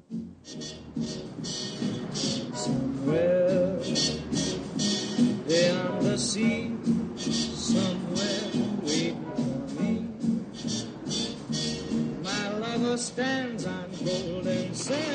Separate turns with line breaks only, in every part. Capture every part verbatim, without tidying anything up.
Somewhere beyond the sea, somewhere waiting for me. My lover stands on golden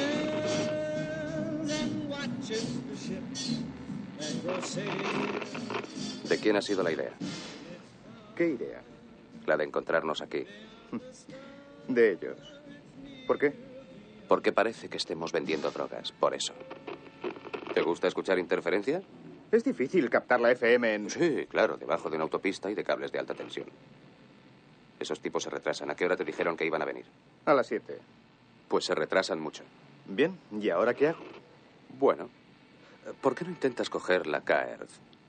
sands and watches the ships that go sailing.
¿De quién ha sido la idea?
¿Qué idea?
La de encontrarnos aquí.
De ellos. ¿Por qué?
Porque parece que estemos vendiendo drogas, por eso. ¿Te gusta escuchar interferencia?
Es difícil captar la F M en...
Sí, claro, debajo de una autopista y de cables de alta tensión. Esos tipos se retrasan. ¿A qué hora te dijeron que iban a venir?
A las siete.
Pues se retrasan mucho.
Bien, ¿y ahora qué hago?
Bueno, ¿por qué no intentas coger la K-Earth?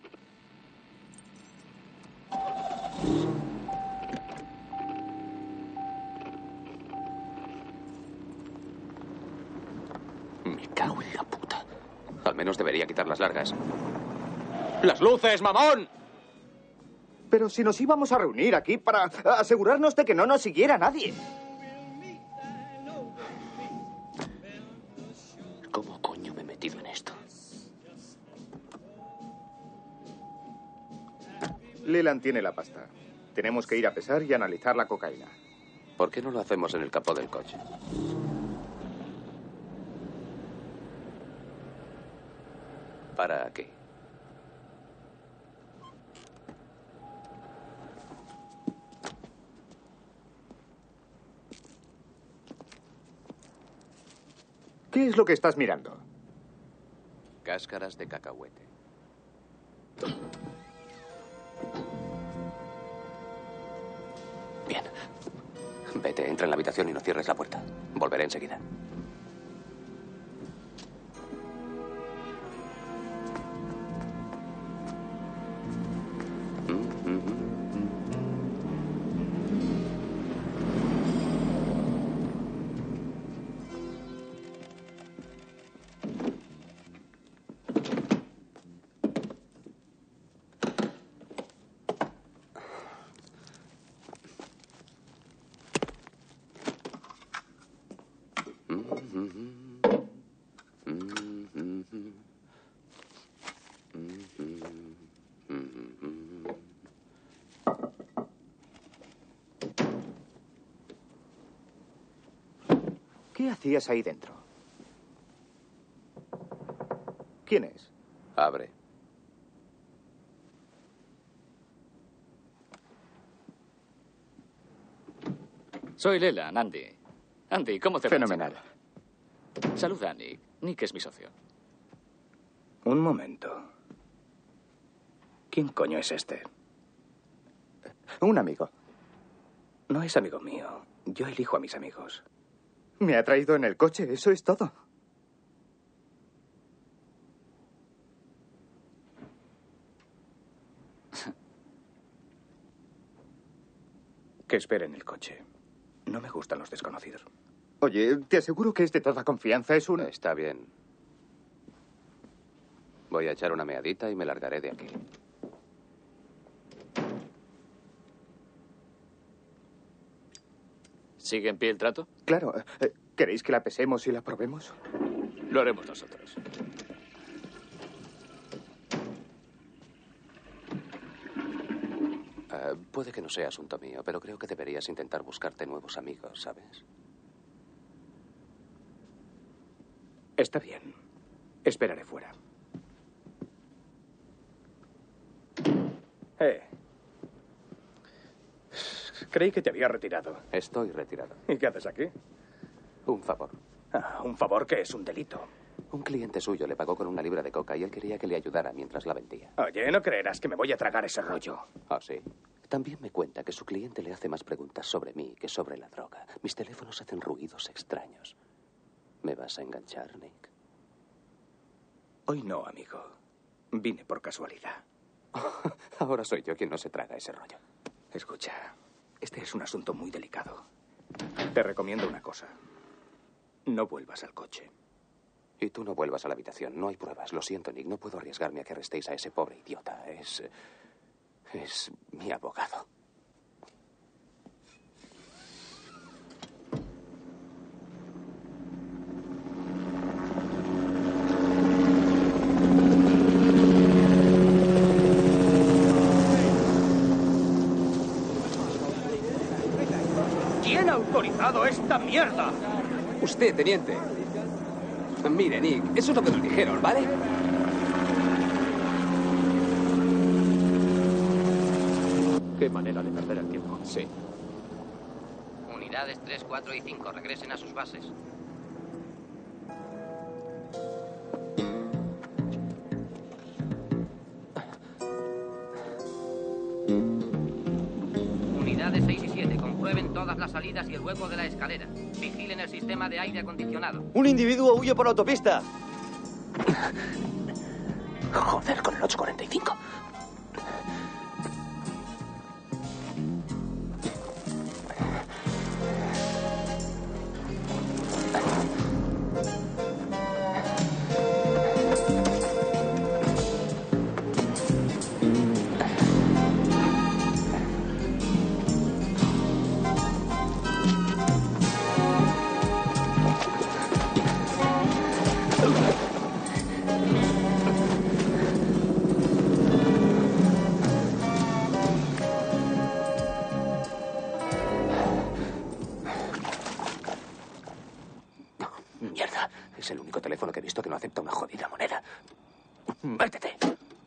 Me cago en la puta. Al menos debería quitar las largas. ¡Las luces, mamón!
Pero si nos íbamos a reunir aquí para asegurarnos de que no nos siguiera nadie.
¿Cómo coño me he metido en esto?
Leland tiene la pasta. Tenemos que ir a pesar y analizar la cocaína.
¿Por qué no lo hacemos en el capó del coche? Para aquí.
¿Qué es lo que estás mirando?
Cáscaras de cacahuete. Bien. Vete, entra en la habitación y no cierres la puerta. Volveré enseguida.
¿Qué hacías ahí dentro? ¿Quién es?
Abre.
Soy Leland, Andy. Andy, ¿cómo te va?
Fenomenal.
Saluda a Nick. Nick es mi socio.
Un momento. ¿Quién coño es este?
Un amigo.
No es amigo mío. Yo elijo a mis amigos.
Me ha traído en el coche, eso es todo.
Que espere en el coche. No me gustan los desconocidos.
Oye, te aseguro que es de toda confianza, es un...
Está bien. Voy a echar una meadita y me largaré de aquí.
¿Sigue en pie el trato?
Claro. ¿Queréis que la pesemos y la probemos?
Lo haremos nosotros.
Uh, puede que no sea asunto mío, pero creo que deberías intentar buscarte nuevos amigos, ¿sabes?
Está bien. Esperaré fuera. Eh. Creí que te había retirado.
Estoy retirado.
¿Y qué haces aquí?
Un favor.
Ah, un favor que es un delito.
Un cliente suyo le pagó con una libra de coca y él quería que le ayudara mientras la vendía.
Oye, no creerás que me voy a tragar ese rollo.
Ah, sí. También me cuenta que su cliente le hace más preguntas sobre mí que sobre la droga. Mis teléfonos hacen ruidos extraños. ¿Me vas a enganchar, Nick?
Hoy no, amigo. Vine por casualidad.
Ahora soy yo quien no se traga ese rollo.
Escucha, este es un asunto muy delicado. Te recomiendo una cosa. No vuelvas al coche.
Y tú no vuelvas a la habitación. No hay pruebas. Lo siento, Nick. No puedo arriesgarme a que arrestéis a ese pobre idiota. Es... es mi abogado.
¿Quién ha autorizado esta mierda?
Usted, teniente. Mire, Nick, eso es lo que nos dijeron, ¿vale?
Qué manera de perder el tiempo.
Sí.
Unidades tres, cuatro y cinco, regresen a sus bases. Unidades seis y siete, comprueben todas las salidas y el hueco de la escalera. Vigilen el sistema de aire acondicionado.
Un individuo huye por la autopista.
Joder, con el ocho cuarenta y cinco. Mierda, es el único teléfono que he visto que no acepta una jodida moneda. ¡Métete!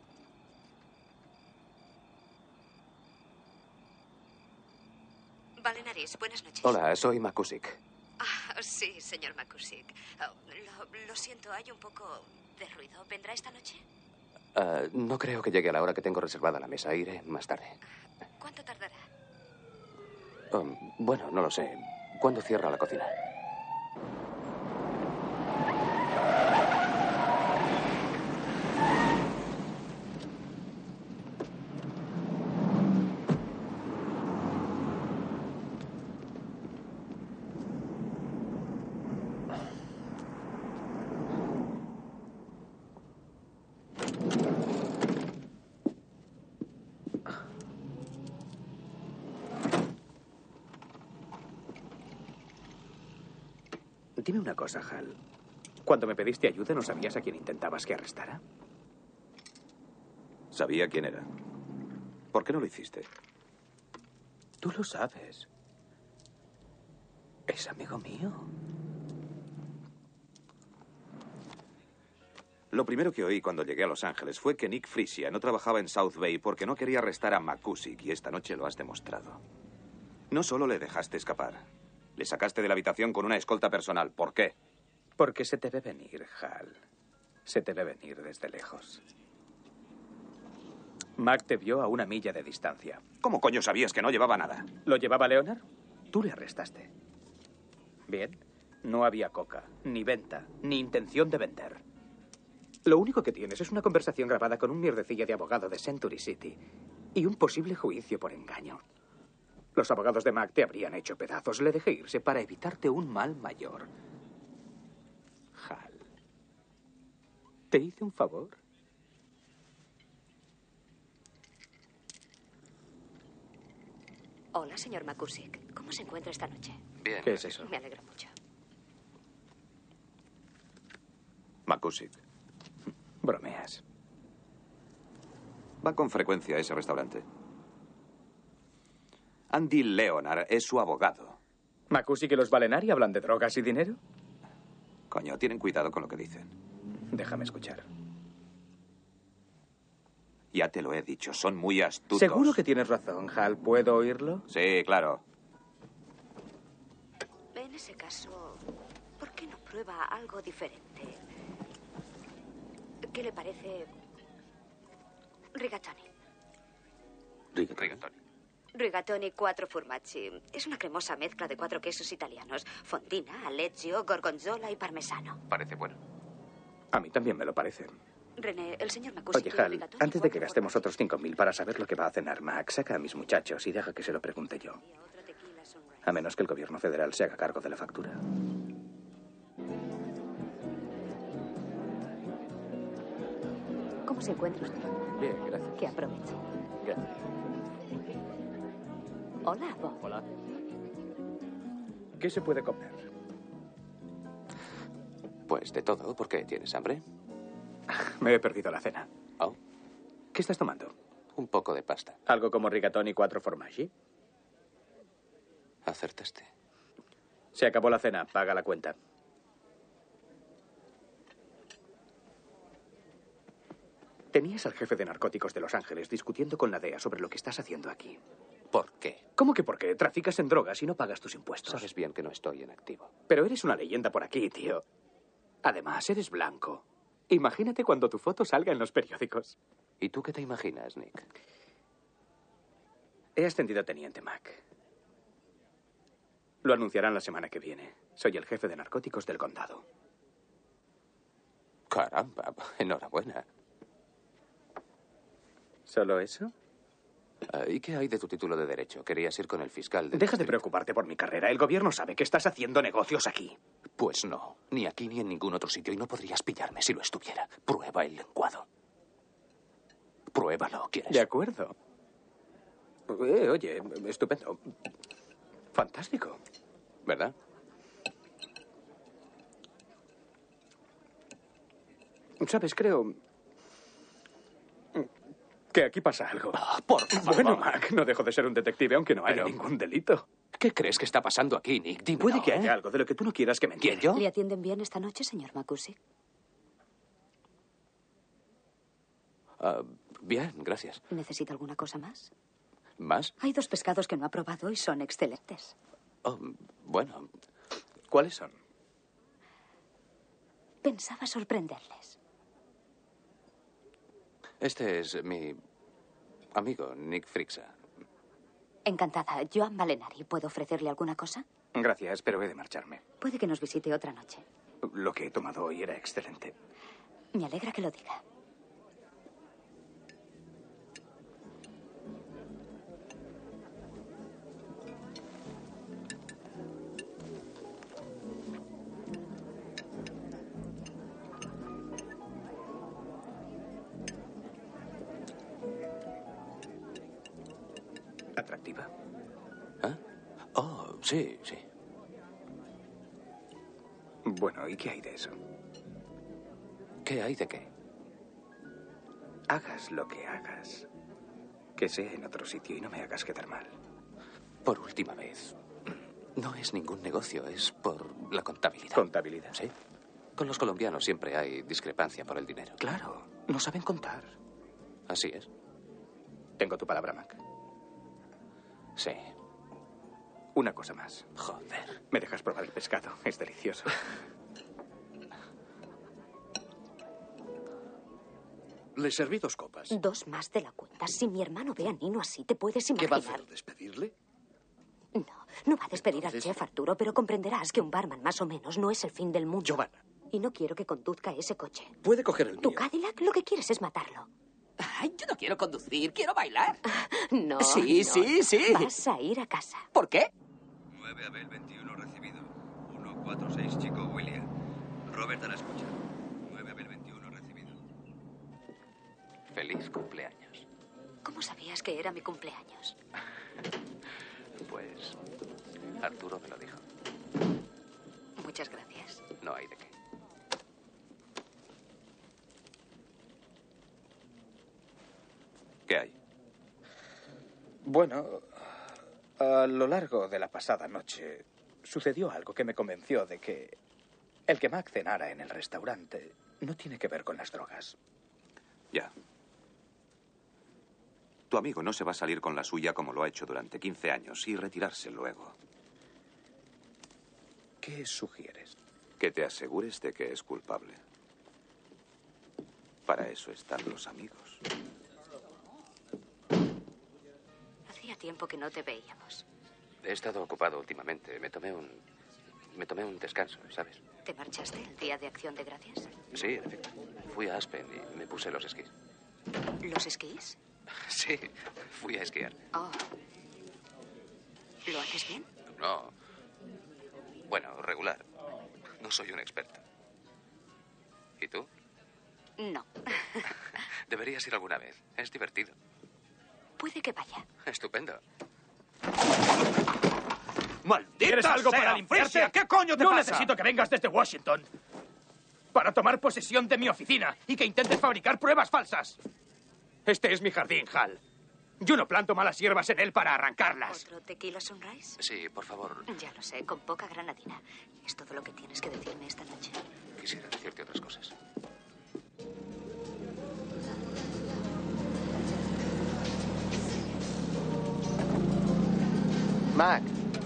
Valenaris, buenas noches.
Hola, soy McCusick.
Ah, sí, señor McCusick. Oh, lo, lo siento, hay un poco de ruido. ¿Vendrá esta noche?
Uh, no creo que llegue a la hora que tengo reservada la mesa. Iré más tarde.
¿Cuánto tardará?
Um, bueno, no lo sé. ¿Cuándo cierra la cocina?
Dime una cosa, Hal. Cuando me pediste ayuda, ¿no sabías a quién intentabas que arrestara?
Sabía quién era. ¿Por qué no lo hiciste?
Tú lo sabes. Es amigo mío.
Lo primero que oí cuando llegué a Los Ángeles fue que Nick Frisia no trabajaba en South Bay porque no quería arrestar a McCusick, y esta noche lo has demostrado. No solo le dejaste escapar, le sacaste de la habitación con una escolta personal. ¿Por qué?
Porque se te ve venir, Hal. Se te ve venir desde lejos. Mac te vio a una milla de distancia.
¿Cómo coño sabías que no llevaba nada?
¿Lo llevaba Leonard? Tú le arrestaste. Bien. No había coca, ni venta, ni intención de vender. Lo único que tienes es una conversación grabada con un mierdecilla de abogado de Century City y un posible juicio por engaño. Los abogados de Mac te habrían hecho pedazos. Le dejé irse para evitarte un mal mayor. Hal, ¿te hice un favor?
Hola, señor McCusick. ¿Cómo se encuentra esta noche?
Bien.
¿Qué es eso?
Me alegro mucho.
McCusick.
Bromeas.
Va con frecuencia a ese restaurante. Andy Leonard es su abogado.
¿McCusick y los Valenari hablan de drogas y dinero?
Coño, tienen cuidado con lo que dicen.
Déjame escuchar.
Ya te lo he dicho, son muy astutos.
Seguro que tienes razón, Hal. ¿Puedo oírlo?
Sí, claro.
En ese caso, ¿por qué no prueba algo diferente? ¿Qué le parece rigatoni?
Rigatoni.
Rigatoni quattro formaggi. Es una cremosa mezcla de cuatro quesos italianos. Fondina, aleggio, gorgonzola y parmesano.
Parece bueno.
A mí también me lo parece.
René, el señor McCusick
Oye,
quiere
Hal,
rigatoni
antes de que
cuatro
gastemos
formaggi.
otros cinco mil para saber lo que va a cenar Mac, saca a mis muchachos y deja que se lo pregunte yo.
Y otro tequila sunrise.
A menos que el gobierno federal se haga cargo de la factura.
¿Cómo se encuentra usted?
Bien, gracias.
Que aproveche.
Gracias.
Hola, Bob.
Hola.
¿Qué se puede comer?
Pues de todo. ¿Por qué? ¿Tienes hambre?
Me he perdido la cena.
Oh,
¿Qué estás tomando?
un poco de pasta.
¿Algo como rigatoni quattro formaggi?
Acertaste.
Se acabó la cena. Paga la cuenta. Tenías al jefe de narcóticos de Los Ángeles discutiendo con la D E A sobre lo que estás haciendo aquí.
¿Por qué?
¿Cómo que por qué? Traficas en drogas y no pagas tus impuestos.
Sabes bien que no estoy en activo.
Pero eres una leyenda por aquí, tío. Además, eres blanco. Imagínate cuando tu foto salga en los periódicos.
¿Y tú qué te imaginas, Nick?
He ascendido a teniente Mac. Lo anunciarán la semana que viene. Soy el jefe de narcóticos del condado.
Caramba, enhorabuena.
¿Solo eso?
Uh, ¿Y qué hay de tu título de derecho? Querías ir con el fiscal de...
Deja de preocuparte por mi carrera. El gobierno sabe que estás haciendo negocios aquí.
Pues no. Ni aquí ni en ningún otro sitio. Y no podrías pillarme si lo estuviera. Prueba el lenguado. Pruébalo, ¿quieres?
De acuerdo. Eh, oye, estupendo. Fantástico.
¿Verdad?
¿Sabes? Creo... que aquí pasa algo.
Oh, por favor.
Bueno, Mac, no dejo de ser un detective, aunque no haya
Pero...
ningún delito.
¿Qué crees que está pasando aquí, Nick? Dímelo.
Puede que haya algo de lo que tú no quieras que me entere.
¿Quién, yo?
¿Le atienden bien esta noche, señor McCusick?
Uh, bien, gracias.
¿Necesita alguna cosa más?
¿Más?
Hay dos pescados que no ha probado y son excelentes.
Oh, bueno.
¿Cuáles son?
Pensaba sorprenderles.
Este es mi amigo, Nick Frixa.
Encantada. Joan Malenari. ¿Puedo ofrecerle alguna cosa?
Gracias, pero he de marcharme.
Puede que nos visite otra noche.
Lo que he tomado hoy era excelente.
Me alegra que lo diga.
¿Atractiva?
¿Ah? Oh, sí, sí.
Bueno, ¿y qué hay de eso?
¿Qué hay de qué?
Hagas lo que hagas. Que sea en otro sitio y no me hagas quedar mal.
Por última vez. No es ningún negocio, es por la contabilidad.
¿Contabilidad?
Sí. Con los colombianos siempre hay discrepancia por el dinero.
Claro, no saben contar.
Así es.
Tengo tu palabra, Mac.
Sí.
Una cosa más.
Joder.
¿Me dejas probar el pescado? Es delicioso.
Le serví dos copas.
Dos más de la cuenta. Si mi hermano ve a Nino así, ¿te puedes
¿Qué
imaginar?
va a hacer? ¿Despedirle?
No, no va a despedir
Entonces-
al chef Arturo, pero comprenderás que un barman más o menos no es el fin del mundo.
Giovanna,
Y no quiero que conduzca ese coche.
puede coger el
Tu
mío.
Cadillac lo que quieres es matarlo.
Ay, yo no quiero conducir, quiero bailar.
No,
Sí,
no,
sí,
no.
sí.
Vas a ir a casa.
¿Por qué?
nueve Abel veintiuno recibido. uno cuatro seis Chico William. Robert a la escucha. nueve Abel veintiuno recibido.
Feliz cumpleaños.
¿Cómo sabías que era mi cumpleaños?
Pues Arturo me lo dijo.
Muchas gracias.
No hay de qué.
¿Qué hay?
Bueno, a lo largo de la pasada noche sucedió algo que me convenció de que el que Mac cenara en el restaurante no tiene que ver con las drogas.
Ya. Tu amigo no se va a salir con la suya como lo ha hecho durante quince años y retirarse luego.
¿Qué sugieres?
Que te asegures de que es culpable. Para eso están los amigos.
Hacía tiempo que no te veíamos.
He estado ocupado últimamente. Me tomé un... Me tomé un descanso, ¿sabes?
¿Te marchaste el día de Acción de Gracias?
Sí, en efecto. Fui a Aspen y me puse los esquís.
¿Los esquís?
Sí, fui a esquiar.
Oh. ¿Lo haces bien?
No. Bueno, regular. No soy un experto. ¿Y tú?
No.
Deberías ir alguna vez. Es divertido.
Puede que vaya.
Estupendo.
¡Maldita ¿Quieres algo sea, para limpiarte? Frisia? ¿Qué coño te no pasa? No necesito que vengas desde Washington para tomar posesión de mi oficina y que intentes fabricar pruebas falsas. Este es mi jardín, Hal. Yo no planto malas hierbas en él para arrancarlas.
¿Otro tequila sunrise?
Sí, por favor.
Ya lo sé, con poca granadina. Es todo lo que tienes que decirme esta noche.
Quisiera decirte otras cosas.
Mac.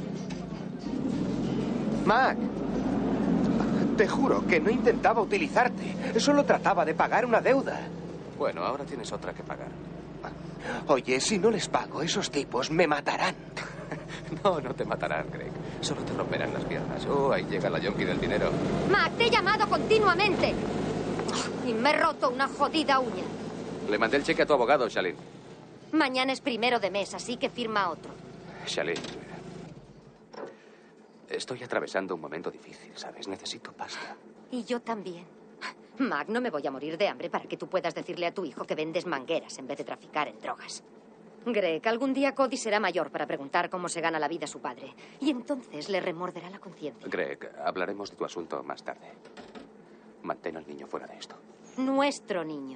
Mac. Te juro que no intentaba utilizarte. Solo trataba de pagar una deuda.
Bueno, ahora tienes otra que pagar.
Oye, si no les pago, esos tipos me matarán.
No, no te matarán, Greg. Solo te romperán las piernas. Oh, ahí llega la yonki del dinero.
Mac, te he llamado continuamente. Y me he roto una jodida uña.
Le mandé el cheque a tu abogado, Shalin.
Mañana es primero de mes, así que firma otro.
Shalin, estoy atravesando un momento difícil, ¿sabes? Necesito pasta.
Y yo también. Mac, no me voy a morir de hambre para que tú puedas decirle a tu hijo que vendes mangueras en vez de traficar en drogas. Greg, algún día Cody será mayor para preguntar cómo se gana la vida su padre. Y entonces le remorderá la conciencia.
Greg, hablaremos de tu asunto más tarde. Mantén al niño fuera de esto.
Nuestro niño.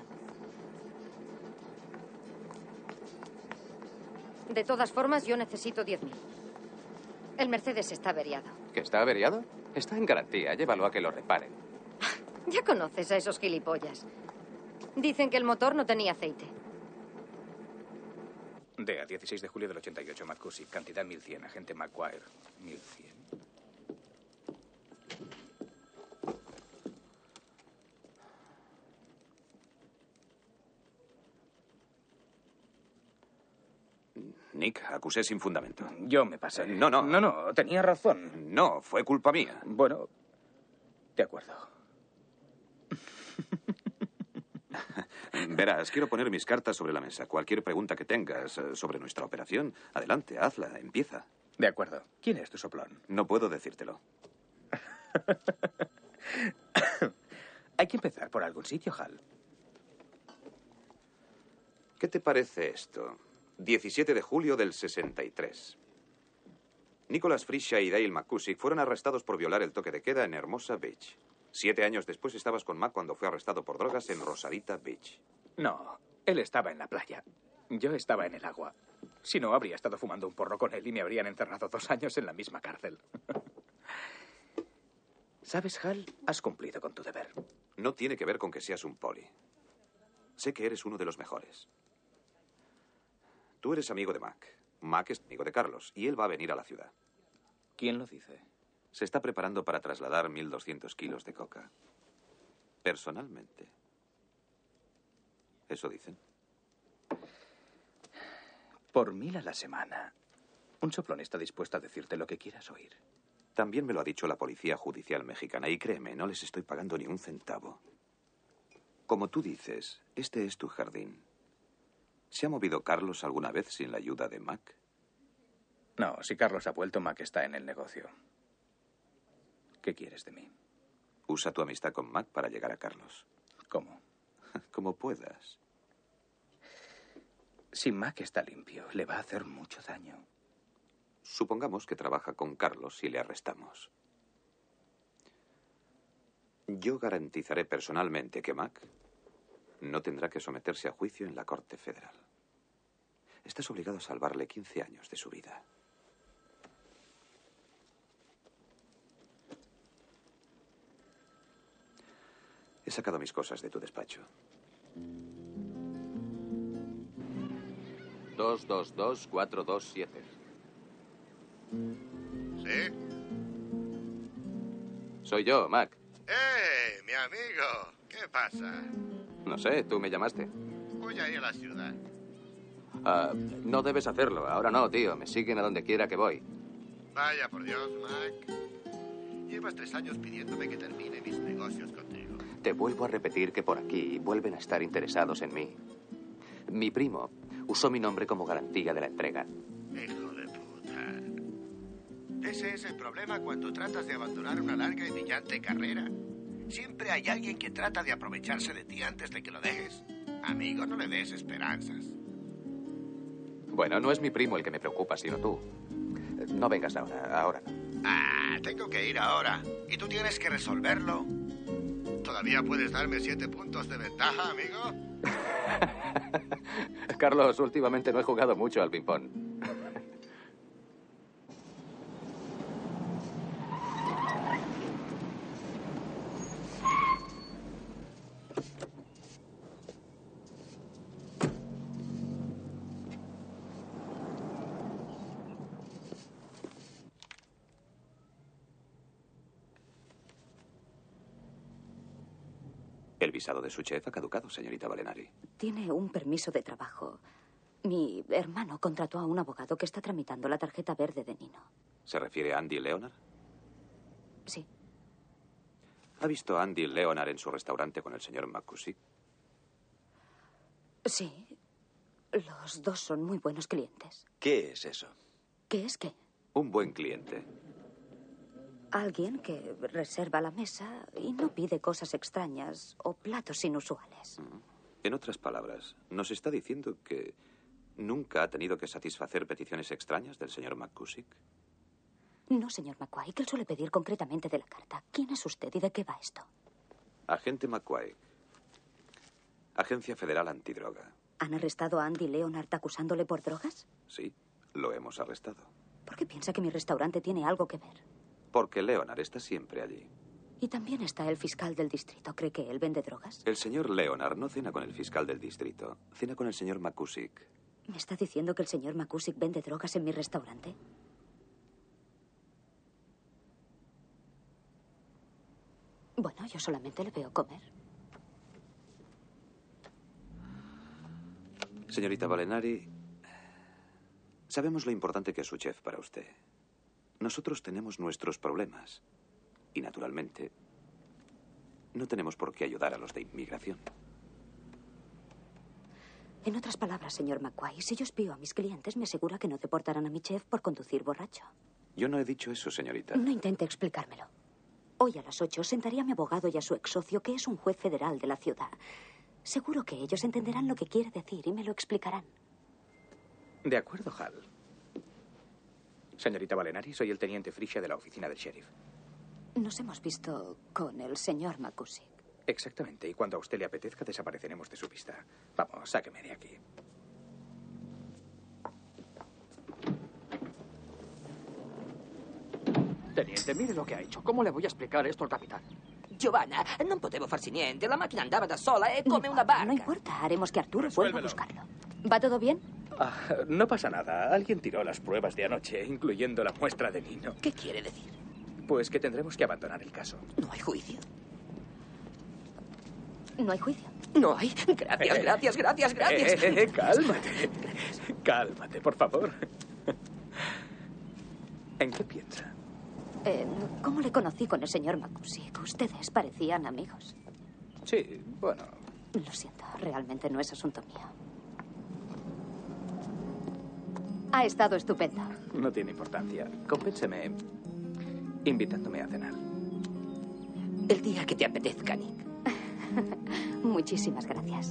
De todas formas, yo necesito diez mil. El Mercedes está averiado.
¿Que está averiado? Está en garantía. Llévalo a que lo reparen.
Ya conoces a esos gilipollas. Dicen que el motor no tenía aceite.
De a dieciséis de julio del ochenta y ocho, McCusick. Cantidad mil cien. Agente McGuire. mil cien.
Nick, acusé sin fundamento.
Yo me pasé.
No, no.
No, no, tenía razón.
No, fue culpa mía.
Bueno, de acuerdo.
Verás, quiero poner mis cartas sobre la mesa. Cualquier pregunta que tengas sobre nuestra operación, adelante, hazla, empieza.
De acuerdo. ¿Quién es tu soplón?
No puedo decírtelo.
Hay que empezar por algún sitio, Hal.
¿Qué te parece esto? diecisiete de julio del sesenta y tres. Nicholas Friscia y Dale McCusick fueron arrestados por violar el toque de queda en Hermosa Beach. Siete años después estabas con Mac cuando fue arrestado por drogas en Rosarita Beach.
No, él estaba en la playa. Yo estaba en el agua. Si no, habría estado fumando un porro con él y me habrían encerrado dos años en la misma cárcel. ¿Sabes, Hal? Has cumplido con tu deber.
No tiene que ver con que seas un poli. Sé que eres uno de los mejores. Tú eres amigo de Mac. Mac es amigo de Carlos y él va a venir a la ciudad.
¿Quién lo dice?
Se está preparando para trasladar mil doscientos kilos de coca. Personalmente. Eso dicen.
Por mil a la semana. Un soplón está dispuesto a decirte lo que quieras oír.
También me lo ha dicho la Policía Judicial Mexicana y créeme, no les estoy pagando ni un centavo. Como tú dices, este es tu jardín. ¿Se ha movido Carlos alguna vez sin la ayuda de Mac?
No, si Carlos ha vuelto, Mac está en el negocio. ¿Qué quieres de mí?
Usa tu amistad con Mac para llegar a Carlos.
¿Cómo?
Como puedas.
Si Mac está limpio, le va a hacer mucho daño.
Supongamos que trabaja con Carlos y le arrestamos. Yo garantizaré personalmente que Mac no tendrá que someterse a juicio en la Corte Federal. Estás obligado a salvarle quince años de su vida. He sacado mis cosas de tu despacho.
dos dos dos cuatro dos siete.
¿Sí?
Soy yo, Mac.
¡Eh, mi amigo! ¿Qué pasa?
No sé, tú me llamaste.
Voy a ir a la ciudad.
Ah, no debes hacerlo. Ahora no, tío. Me siguen a donde quiera que voy.
Vaya por Dios, Mac. Llevas tres años pidiéndome que termine mis negocios contigo.
Te vuelvo a repetir que por aquí vuelven a estar interesados en mí. Mi primo usó mi nombre como garantía de la entrega.
Hijo de puta. Ese es el problema cuando tratas de abandonar una larga y brillante carrera. Siempre hay alguien que trata de aprovecharse de ti antes de que lo dejes. Amigo, no le des esperanzas.
Bueno, no es mi primo el que me preocupa, sino tú. No vengas ahora, ahora no.
Ah, tengo que ir ahora. ¿Y tú tienes que resolverlo? ¿Todavía puedes darme siete puntos de ventaja, amigo?
Carlos, últimamente no he jugado mucho al ping-pong.
El visado de su chef ha caducado, señorita Valenari.
Tiene un permiso de trabajo. Mi hermano contrató a un abogado que está tramitando la tarjeta verde de Nino.
¿Se refiere a Andy Leonard?
Sí.
¿Ha visto a Andy Leonard en su restaurante con el señor McCusick?
Sí. Los dos son muy buenos clientes.
¿Qué es eso?
¿Qué es qué?
Un buen cliente.
Alguien que reserva la mesa y no pide cosas extrañas o platos inusuales.
En otras palabras, nos está diciendo que nunca ha tenido que satisfacer peticiones extrañas del señor McCusick.
No, señor McQuay, que él suele pedir concretamente de la carta. ¿Quién es usted y de qué va esto?
Agente McQuay. Agencia Federal Antidroga.
¿Han arrestado a Andy Leonard acusándole por drogas?
Sí, lo hemos arrestado.
¿Por qué piensa que mi restaurante tiene algo que ver?
Porque Leonard está siempre allí.
Y también está el fiscal del distrito. ¿Cree que él vende drogas?
El señor Leonard no cena con el fiscal del distrito. Cena con el señor McCusick.
¿Me está diciendo que el señor McCusick vende drogas en mi restaurante? Bueno, yo solamente le veo comer.
Señorita Valenari, sabemos lo importante que es su chef para usted. Nosotros tenemos nuestros problemas. Y, naturalmente, no tenemos por qué ayudar a los de inmigración.
En otras palabras, señor McQuay, si yo espío a mis clientes, me asegura que no deportarán a mi chef por conducir borracho.
Yo no he dicho eso, señorita.
No intente explicármelo. Hoy a las ocho sentaré a mi abogado y a su ex socio, que es un juez federal de la ciudad. Seguro que ellos entenderán lo que quiere decir y me lo explicarán.
De acuerdo, Hal. Señorita Valenari, soy el teniente Frisia de la oficina del sheriff.
Nos hemos visto con el señor McCusick.
Exactamente, y cuando a usted le apetezca desapareceremos de su vista. Vamos, sáqueme de aquí.
Teniente, mire lo che ha hecho. ¿Cómo le voy a explicar esto al capitán? Giovanna, non potevo farsi niente. La macchina andava da sola, è come una barca.
No importa, haremos que Arturo vuelva a buscarlo. ¿Va todo bien?
Ah, no pasa nada. Alguien tiró las pruebas de anoche, incluyendo la muestra de Nino.
¿Qué quiere decir?
Pues que tendremos que abandonar el caso.
¿No hay juicio?
No hay juicio.
No hay. Gracias,
Eh,
gracias, gracias, gracias.
Eh, eh, cálmate. Cálmate, por favor. ¿En qué piensa?
Eh, ¿Cómo le conocí con el señor McCusick? Ustedes parecían amigos.
Sí, bueno.
Lo siento, realmente no es asunto mío. Ha estado estupendo.
No tiene importancia. Compénseme invitándome a cenar.
El día que te apetezca, Nick.
Muchísimas gracias.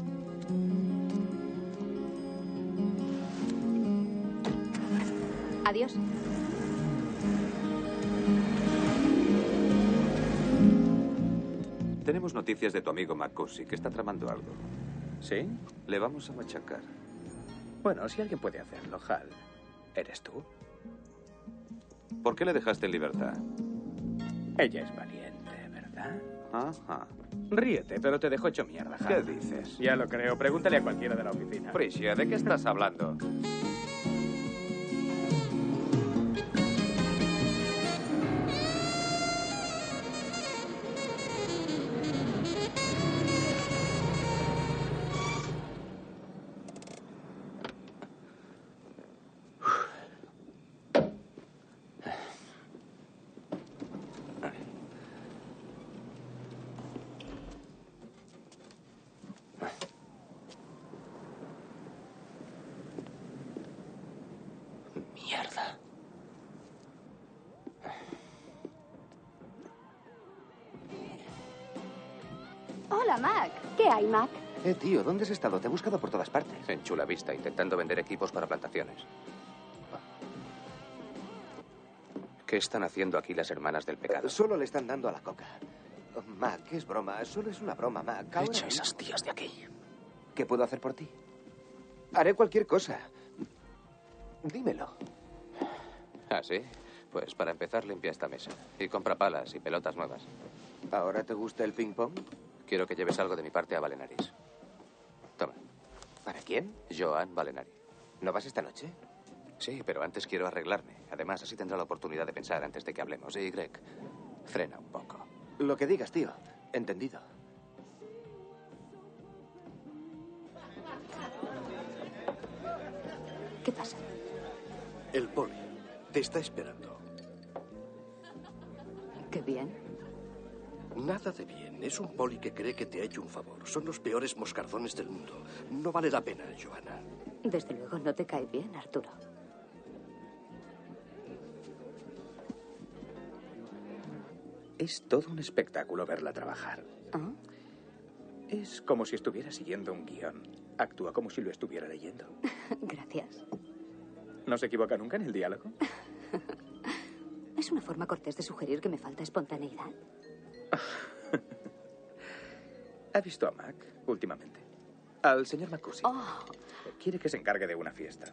Adiós.
Tenemos noticias de tu amigo McCusick, que está tramando algo.
¿Sí?
Le vamos a machacar.
Bueno, si alguien puede hacerlo, Hal, ¿eres tú?
¿Por qué le dejaste en libertad?
Ella es valiente, ¿verdad?
Ajá.
Ríete, pero te dejo hecho mierda, Hal.
¿Qué dices?
Ya lo creo. Pregúntale a cualquiera de la oficina.
Frisia, ¿de qué estás hablando?
Mierda.
Hola, Mac. ¿Qué hay, Mac?
Eh, tío, ¿dónde has estado? Te he buscado por todas partes. En Chula Vista, intentando vender equipos para plantaciones. ¿Qué están haciendo aquí las hermanas del pecado?
Solo le están dando a la coca. Oh, Mac, es broma. Solo es una broma, Mac. Ahora...
Echa esas tías de aquí.
¿Qué puedo hacer por ti? Haré cualquier cosa. Dímelo.
¿Ah, sí? Pues para empezar, limpia esta mesa. Y compra palas y pelotas nuevas.
¿Ahora te gusta el ping-pong?
Quiero que lleves algo de mi parte a Valenaris. Toma.
¿Para quién?
Joan Valenari.
¿No vas esta noche?
Sí, pero antes quiero arreglarme. Además, así tendrá la oportunidad de pensar antes de que hablemos. Y Greg, frena un poco.
Lo que digas, tío. Entendido.
¿Qué pasa?
El poli te está esperando.
Qué bien.
Nada de bien. Es un poli que cree que te ha hecho un favor. Son los peores moscardones del mundo. No vale la pena, Johanna.
Desde luego no te cae bien, Arturo.
Es todo un espectáculo verla trabajar.
¿Ah?
Es como si estuviera siguiendo un guión. Actúa como si lo estuviera leyendo.
Gracias.
¿No se equivoca nunca en el diálogo?
Es una forma cortés de sugerir que me falta espontaneidad.
¿Ha visto a Mac últimamente? Al señor Macusi.
Oh.
Quiere que se encargue de una fiesta.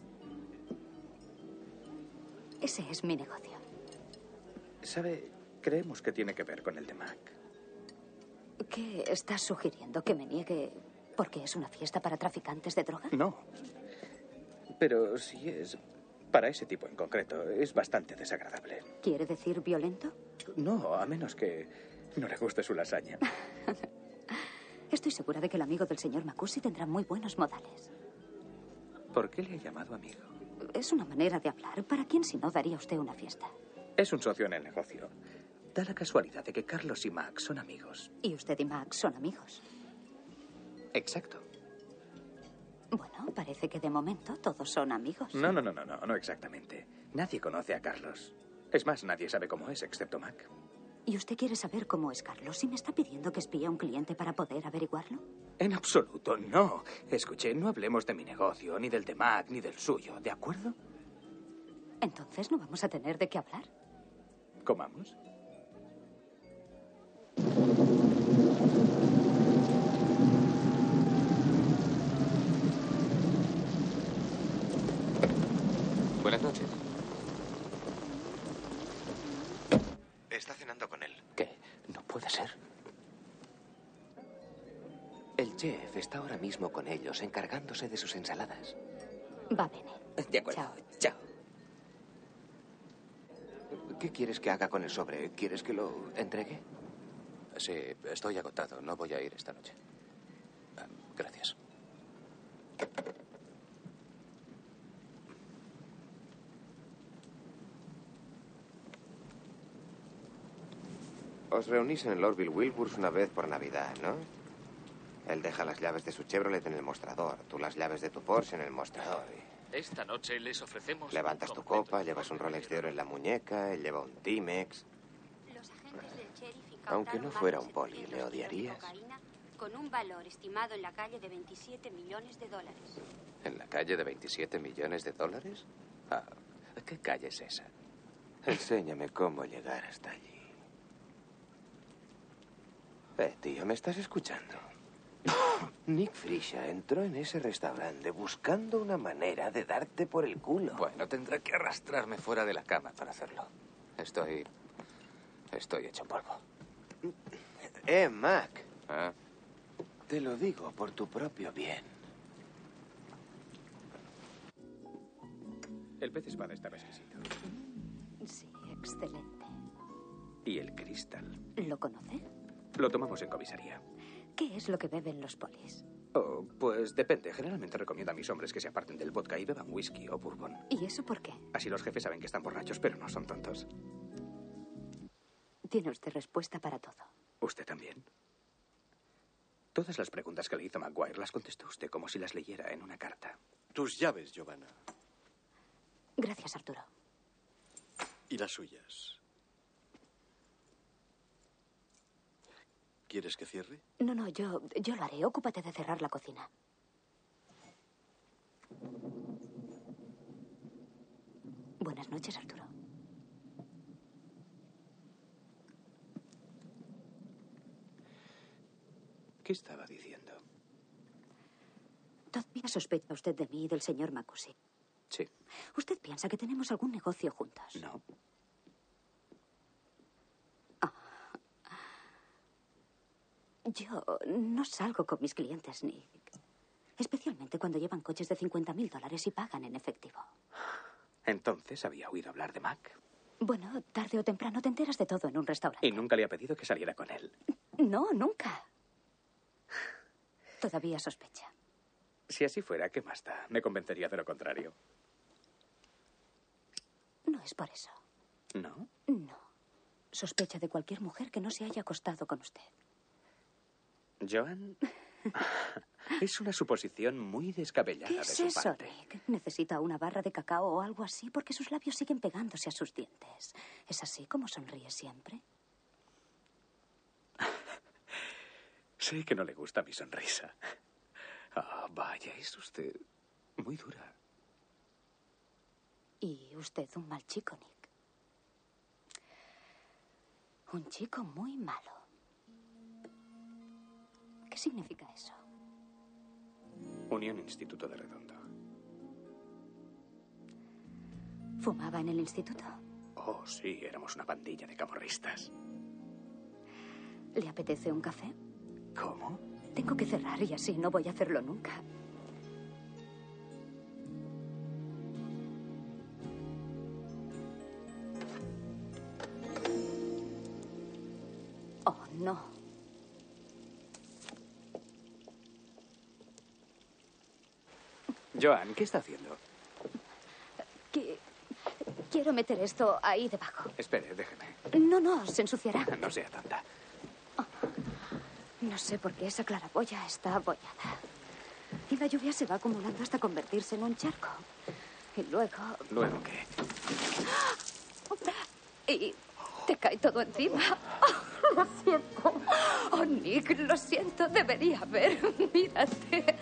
Ese es mi negocio.
¿Sabe? Creemos que tiene que ver con el de Mac.
¿Qué estás sugiriendo? ¿Que me niegue porque es una fiesta para traficantes de droga?
No. Pero si es para ese tipo en concreto, es bastante desagradable.
¿Quiere decir violento?
No, a menos que no le guste su lasaña.
Estoy segura de que el amigo del señor Macusi tendrá muy buenos modales.
¿Por qué le ha llamado amigo?
Es una manera de hablar. ¿Para quién si no daría usted una fiesta?
Es un socio en el negocio. Da la casualidad de que Carlos y Mac son amigos.
Y usted y Max son amigos.
Exacto.
Bueno, parece que de momento todos son amigos.
No, no, no, no, no, no exactamente. Nadie conoce a Carlos. Es más, nadie sabe cómo es, excepto Mac.
¿Y usted quiere saber cómo es Carlos? ¿Y me está pidiendo que espíe a un cliente para poder averiguarlo?
En absoluto, no. Escuche, no hablemos de mi negocio, ni del de Mac, ni del suyo, ¿de acuerdo?
Entonces no vamos a tener de qué hablar.
¿Comamos?
Buenas noches.
Está cenando con él.
¿Qué? No puede ser.
El chef está ahora mismo con ellos, encargándose de sus ensaladas.
Va bene.
De acuerdo.
Chao.
Chao.
¿Qué quieres que haga con el sobre? ¿Quieres que lo entregue?
Sí, estoy agotado. No voy a ir esta noche. Ah, gracias.
Os reunís en el Orville Wilburs una vez por Navidad, ¿no? Él deja las llaves de su Chevrolet en el mostrador, tú las llaves de tu Porsche en el mostrador.
Esta noche les ofrecemos...
Levantas tu copa, llevas un Rolex de oro en la muñeca, él lleva un Timex. Aunque no fuera un poli, ¿le odiarías?
Con un valor estimado en la calle de veintisiete millones de dólares.
¿En la calle de veintisiete millones de dólares? Ah, ¿qué calle es esa?
Enséñame cómo llegar hasta allí. Eh, tío, ¿me estás escuchando? Nick Frisha entró en ese restaurante buscando una manera de darte por el culo.
Bueno, tendré que arrastrarme fuera de la cama para hacerlo. Estoy... Estoy hecho polvo.
Eh, Mac.
¿Ah?
Te lo digo por tu propio bien.
El pez espada estaba exquisito.
Sí, excelente.
¿Y el cristal?
¿Lo conoce?
Lo tomamos en comisaría.
¿Qué es lo que beben los polis?
Oh, pues depende. Generalmente recomiendo a mis hombres que se aparten del vodka y beban whisky o bourbon.
¿Y eso por qué?
Así los jefes saben que están borrachos, pero no son tontos.
Tiene usted respuesta para todo.
¿Usted también? Todas las preguntas que le hizo Maguire las contestó usted como si las leyera en una carta.
Tus llaves, Giovanna.
Gracias, Arturo.
Y las suyas. ¿Quieres que cierre?
No, no, yo, yo lo haré. Ocúpate de cerrar la cocina. Buenas noches, Arturo.
¿Qué estaba diciendo?
Todo bien. ¿Todavía sospecha usted de mí y del señor Macusi?
Sí.
¿Usted piensa que tenemos algún negocio juntos?
No.
Ah. Yo no salgo con mis clientes, Nick. Especialmente cuando llevan coches de cincuenta mil dólares y pagan en efectivo.
Entonces había oído hablar de Mac.
Bueno, tarde o temprano te enteras de todo en un restaurante.
Y nunca le ha pedido que saliera con él.
No, nunca. Todavía sospecha.
Si así fuera, ¿qué más da? Me convencería de lo contrario.
No es por eso.
¿No?
No. Sospecha de cualquier mujer que no se haya acostado con usted.
Joan, es una suposición muy descabellada
¿Qué
de
es
su
eso,
parte.
Nick? ¿Necesita una barra de cacao o algo así? Porque sus labios siguen pegándose a sus dientes. ¿Es así como sonríe siempre?
Sé que no le gusta mi sonrisa. Ah, vaya, es usted muy dura.
Y usted un mal chico, Nick. Un chico muy malo. ¿Qué significa eso?
Unión Instituto de Redondo.
¿Fumaba en el instituto?
Oh, sí, éramos una pandilla de camorristas.
¿Le apetece un café?
¿Cómo?
Tengo que cerrar y así no voy a hacerlo nunca. Oh, no.
Joan, ¿qué está haciendo?
Que... Quiero meter esto ahí debajo.
Espere, déjeme.
No, no, se ensuciará.
No sea tonta.
No sé por qué esa claraboya está abollada. Y la lluvia se va acumulando hasta convertirse en un charco. Y luego...
¿Luego qué?
Y te cae todo encima. Lo siento. Oh, Nick, lo siento. Debería haber. Mírate.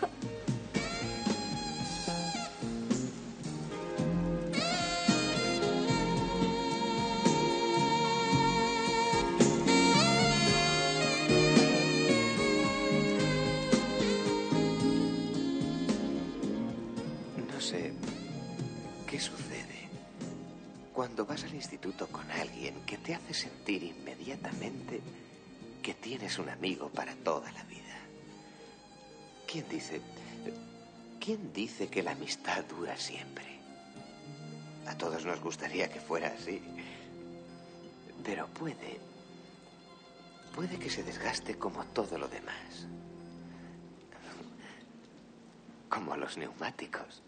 No sé qué sucede cuando vas al instituto con alguien que te hace sentir inmediatamente que tienes un amigo para toda la vida. ¿Quién dice, quién dice que la amistad dura siempre? A todos nos gustaría que fuera así, pero puede, puede que se desgaste como todo lo demás, como los neumáticos.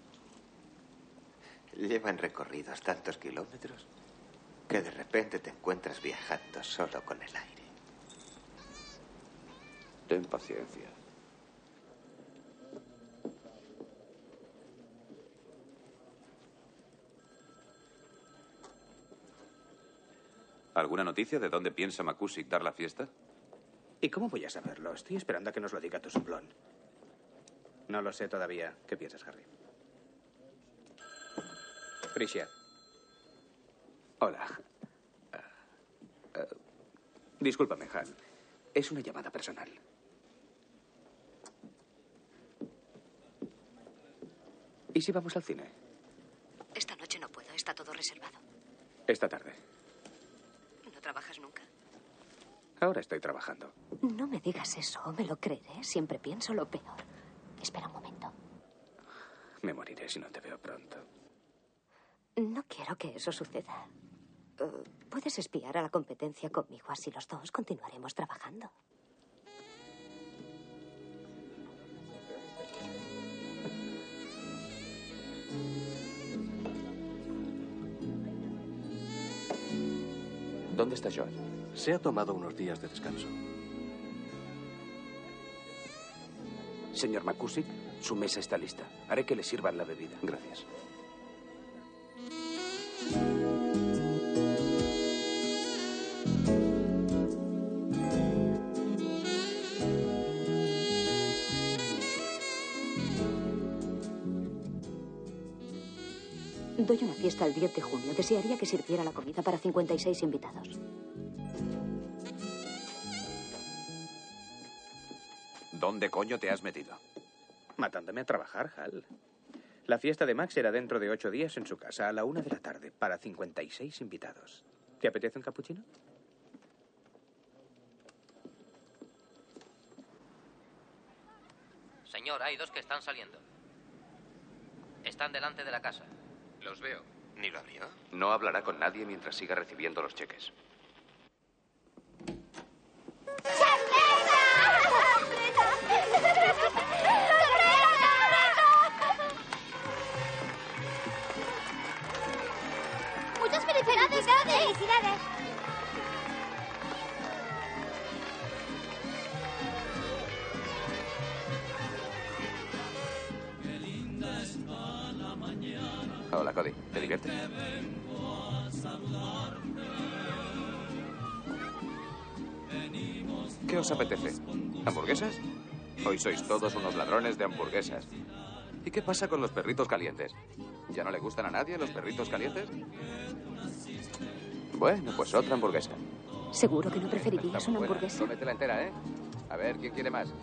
Llevan recorridos tantos kilómetros que de repente te encuentras viajando solo con el aire.
Ten paciencia.
¿Alguna noticia de dónde piensa Macusic dar la fiesta?
¿Y cómo voy a saberlo? Estoy esperando a que nos lo diga tu soplón. No lo sé todavía. ¿Qué piensas, Harry? Frisia. Hola. Uh, uh, discúlpame, Han. Es una llamada personal. ¿Y si vamos al cine?
Esta noche no puedo. Está todo reservado.
Esta tarde.
¿No trabajas nunca?
Ahora estoy trabajando.
No me digas eso. Me lo creeré. Siempre pienso lo peor. Espera un momento.
Me moriré si no te veo pronto.
No quiero que eso suceda. Uh, puedes espiar a la competencia conmigo, así los dos continuaremos trabajando.
¿Dónde está Joan?
Se ha tomado unos días de descanso.
Señor Macusic, su mesa está lista. Haré que le sirvan la bebida.
Gracias.
Doy una fiesta el diez de junio. Desearía que sirviera la comida para cincuenta y seis invitados.
¿Dónde coño te has metido?
Matándome a trabajar, Hal. La fiesta de Max será dentro de ocho días en su casa, a la una de la tarde, para cincuenta y seis invitados. ¿Te apetece un cappuccino?
Señor, hay dos que están saliendo. Están delante de la casa.
Los veo.
¿Ni lo abrió?
No hablará con nadie mientras siga recibiendo los cheques.
¡Muchas felicidades! ¡Felicidades!
Hola, Cody. ¿Te diviertes? ¿Qué os apetece? ¿Hamburguesas? Hoy sois todos unos ladrones de hamburguesas. ¿Y qué pasa con los perritos calientes? ¿Ya no le gustan a nadie los perritos calientes? Bueno, pues otra hamburguesa.
¿Seguro que no preferirías
Está muy
una
buena.
hamburguesa?
Cómetela entera, ¿eh? A ver, ¿quién quiere más?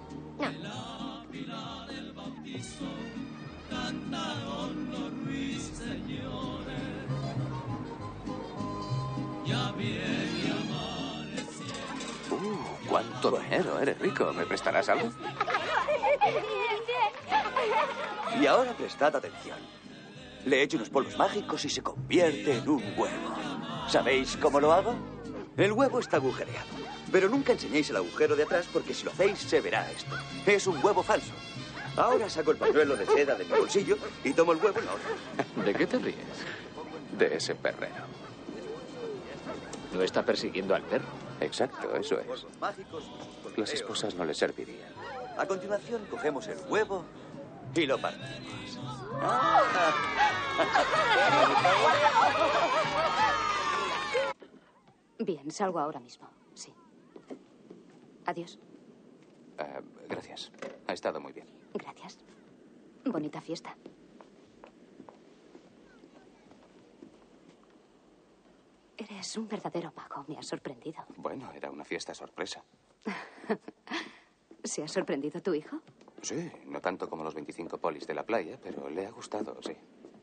Uh, cuánto dinero. Eres rico. ¿Me prestarás algo?
Y ahora prestad atención. Le echo unos polvos mágicos y se convierte en un huevo. ¿Sabéis cómo lo hago? El huevo está agujereado. Pero nunca enseñéis el agujero de atrás porque si lo hacéis se verá esto. Es un huevo falso. Ahora saco el pañuelo de seda de mi bolsillo y tomo el huevo en la otra.
¿De qué te ríes?
De ese perrero.
¿No está persiguiendo al perro?
Exacto, eso es.
Mágicos.
Las esposas no le servirían.
A continuación cogemos el huevo y lo partimos.
Bien, salgo ahora mismo. Sí. Adiós.
Uh, gracias. Ha estado muy bien.
Gracias. Bonita fiesta. Eres un verdadero mago. Me has sorprendido.
Bueno, era una fiesta sorpresa.
¿Se ha sorprendido tu hijo?
Sí, no tanto como los veinticinco polis de la playa, pero le ha gustado, sí.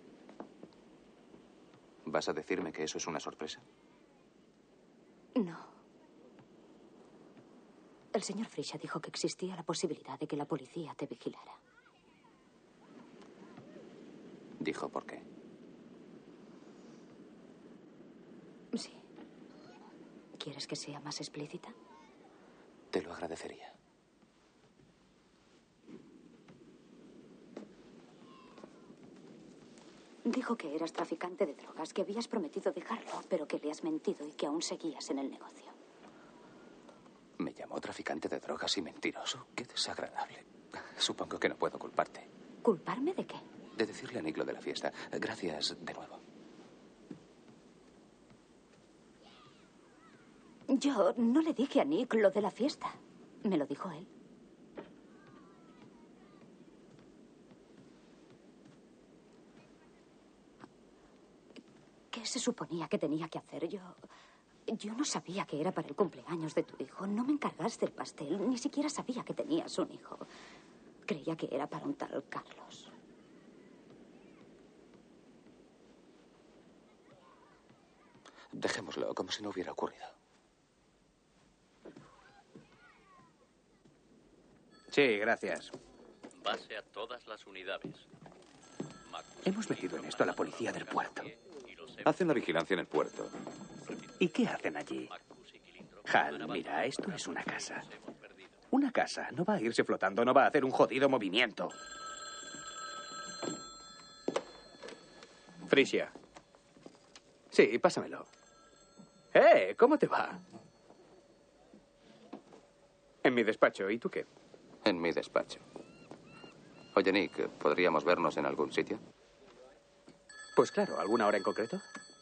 ¿Vas a decirme que eso es una sorpresa?
No. El señor Frisha dijo que existía la posibilidad de que la policía te vigilara.
¿Dijo por qué?
Sí. ¿Quieres que sea más explícita?
Te lo agradecería.
Dijo que eras traficante de drogas, que habías prometido dejarlo, pero que le has mentido y que aún seguías en el negocio.
Me llamó traficante de drogas y mentiroso. Qué desagradable. Supongo que no puedo culparte.
¿Culparme de qué?
De decirle a Nick lo de la fiesta. Gracias de nuevo.
Yo no le dije a Nick lo de la fiesta. Me lo dijo él. ¿Qué se suponía que tenía que hacer? Yo... Yo no sabía que era para el cumpleaños de tu hijo. No me encargaste el pastel. Ni siquiera sabía que tenías un hijo. Creía que era para un tal Carlos.
Dejémoslo como si no hubiera ocurrido.
Sí, gracias.
Base a todas las unidades.
Hemos metido en esto a la policía del puerto.
Hacen la vigilancia en el puerto.
¿Y qué hacen allí? Hal, mira, esto es una casa. Una casa no va a irse flotando, no va a hacer un jodido movimiento. Frisia. Sí, pásamelo. ¡Eh! ¿Cómo te va? En mi despacho. ¿Y tú qué?
En mi despacho. Oye, Nick, ¿podríamos vernos en algún sitio?
Pues claro, ¿alguna hora en concreto?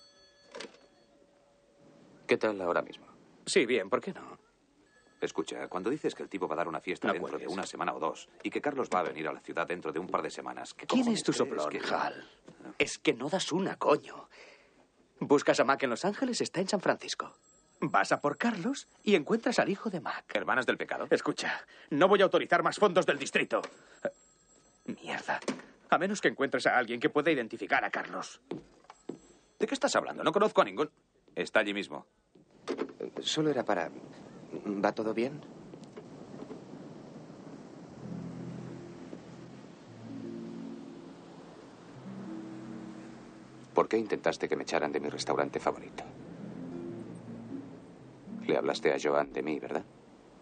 ¿Qué tal ahora mismo?
Sí, bien, ¿por qué no?
Escucha, cuando dices que el tipo va a dar una fiesta
No
dentro
puedes.
de una semana o dos y que Carlos va a venir a la ciudad dentro de un par de semanas, ¿qué
¿Quién
cojones
es tu
crees?
soplón,
Que-
Hal? Es que no das una, coño. Buscas a Mac en Los Ángeles, está en San Francisco. Vas a por Carlos y encuentras al hijo de Mac.
¿Hermanas del pecado?
Escucha, no voy a autorizar más fondos del distrito. Mierda. A menos que encuentres a alguien que pueda identificar a Carlos.
¿De qué estás hablando? No conozco a ningún... Está allí mismo.
Solo era para... ¿Va todo bien?
¿Por qué intentaste que me echaran de mi restaurante favorito? Le hablaste a Joan de mí, ¿verdad?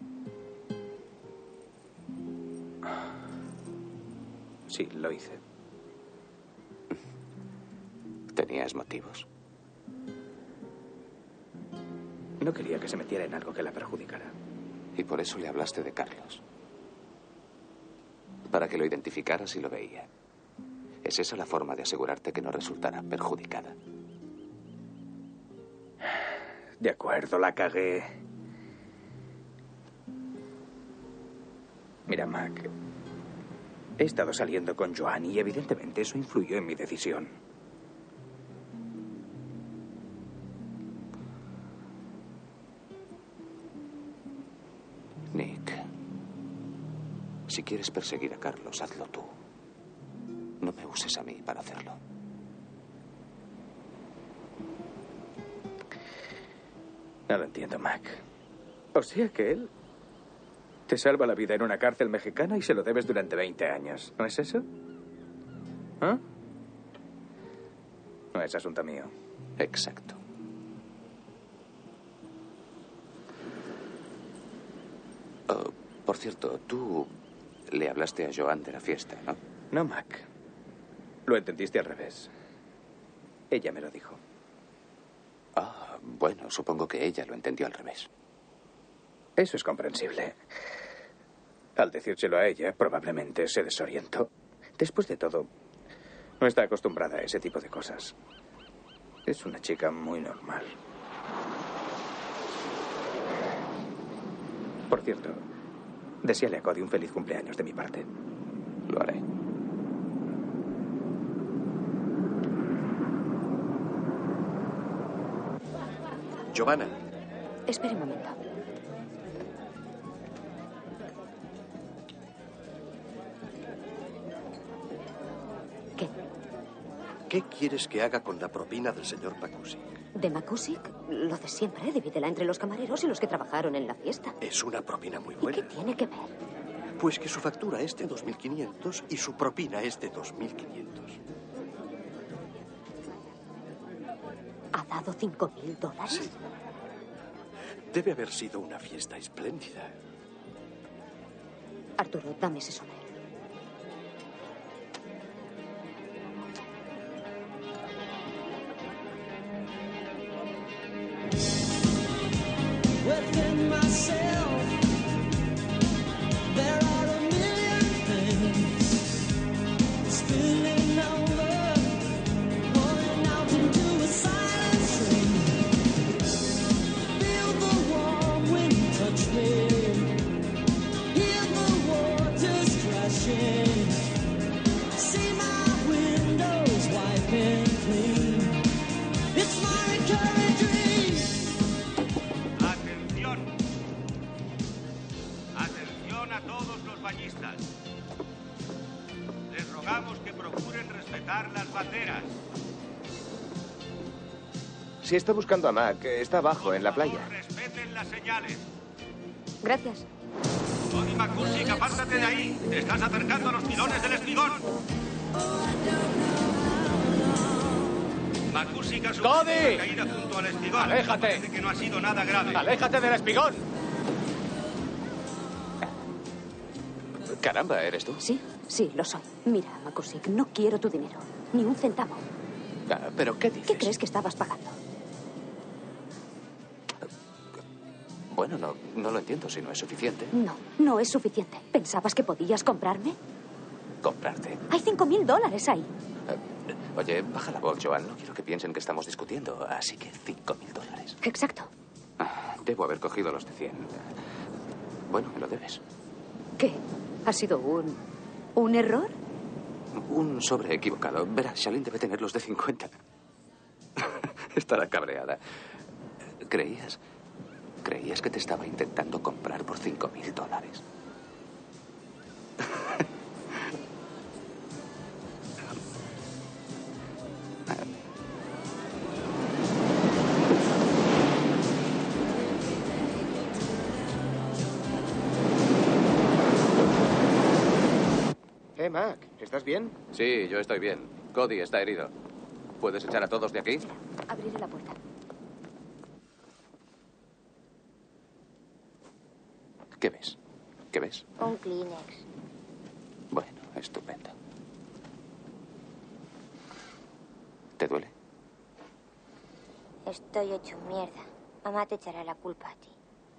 Sí, lo hice.
¿Tenías motivos?
No quería que se metiera en algo que la perjudicara.
Y por eso le hablaste de Carlos. Para que lo identificara si lo veía. ¿Es esa la forma de asegurarte que no resultara perjudicada?
De acuerdo, la cagué. Mira, Mac, he estado saliendo con Joan y evidentemente eso influyó en mi decisión.
Nick, si quieres perseguir a Carlos, hazlo tú. No me uses a mí para hacerlo.
No lo entiendo, Mac. O sea que él te salva la vida en una cárcel mexicana y se lo debes durante veinte años. ¿No es eso? ¿Ah? No es asunto mío.
Exacto. Oh, por cierto, tú le hablaste a Joan de la fiesta, ¿no?
No, Mac. Lo entendiste al revés. Ella me lo dijo.
Ah, bueno, supongo que ella lo entendió al revés.
Eso es comprensible. Al decírselo a ella, probablemente se desorientó. Después de todo, no está acostumbrada a ese tipo de cosas. Es una chica muy normal. Por cierto, deséale a Cody un feliz cumpleaños de mi parte.
Lo haré.
Giovanna.
Espere un momento. ¿Qué?
¿Qué quieres que haga con la propina del señor Makusic?
¿De Makusic? Lo de siempre. Divídela entre los camareros y los que trabajaron en la fiesta.
Es una propina muy
¿Y
buena.
qué tiene que ver?
Pues que su factura es de dos mil quinientos y su propina es de dos mil quinientos.
¿Ha dado cinco mil dólares?
Sí. Debe haber sido una fiesta espléndida.
Arturo, dame ese sobre.
Within myself, there are a million things spilling over, pouring out into a silent stream. Feel the warm wind touch me, hear the waters crashing, see my windows wiping clean. It's my recurring dream.
Atención a todos los bañistas. Les rogamos que procuren respetar las banderas.
Si está buscando a Mac, está abajo, en la playa.
Respeten las señales.
Gracias.
Cody Makusic, apártate de ahí. Te estás acercando a los pilones del espigón. Makusic ha sufrido
¡Cody!
una caída junto al espigón.
¡Aléjate!
Parece que no ha sido nada grave.
¡Aléjate del espigón!
Caramba, ¿eres tú?
Sí, sí, lo soy. Mira, Makusic, no quiero tu dinero. Ni un centavo.
Ah, ¿pero qué dices?
¿Qué crees que estabas pagando?
Bueno, no, no lo entiendo si no es suficiente.
No, no es suficiente. ¿Pensabas que podías comprarme?
Comprarte.
Hay cinco mil dólares ahí.
Eh, oye, baja la voz, Joan. No quiero que piensen que estamos discutiendo. Así que cinco mil dólares.
Exacto.
Ah, debo haber cogido los de cien. Bueno, me lo debes.
¿Qué? ¿Ha sido un... un error?
Un sobre equivocado. Verás, Charlene debe tener los de cincuenta. Estará cabreada. ¿Creías? ¿Creías que te estaba intentando comprar por cinco mil dólares?
¿Estás bien?
Sí, yo estoy bien. Cody está herido. ¿Puedes echar a todos de aquí?
Abriré la puerta.
¿Qué ves? ¿Qué ves?
Un Kleenex.
Bueno, estupendo. ¿Te duele?
Estoy hecho mierda. Mamá te echará la culpa a ti.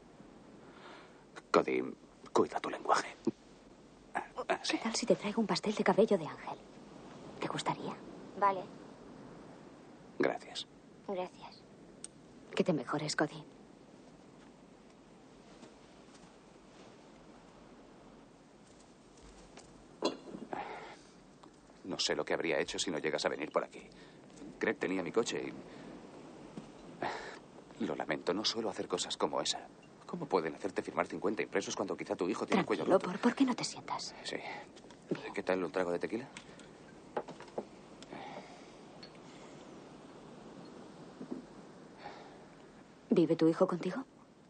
Cody, cuida tu lenguaje.
¿Qué tal si te traigo un pastel de cabello de ángel? ¿Te gustaría?
Vale,
Gracias.
gracias.
Que te mejores, Cody.
No sé lo que habría hecho si no llegas a venir por aquí. Greg tenía mi coche y... Lo lamento, no suelo hacer cosas como esa. ¿Cómo pueden hacerte firmar cincuenta impresos cuando quizá tu hijo tiene el cuello
Tranquilo,
roto?
¿por, ¿por qué no te sientas?
Sí. ¿Qué tal un trago de tequila?
¿Vive tu hijo contigo?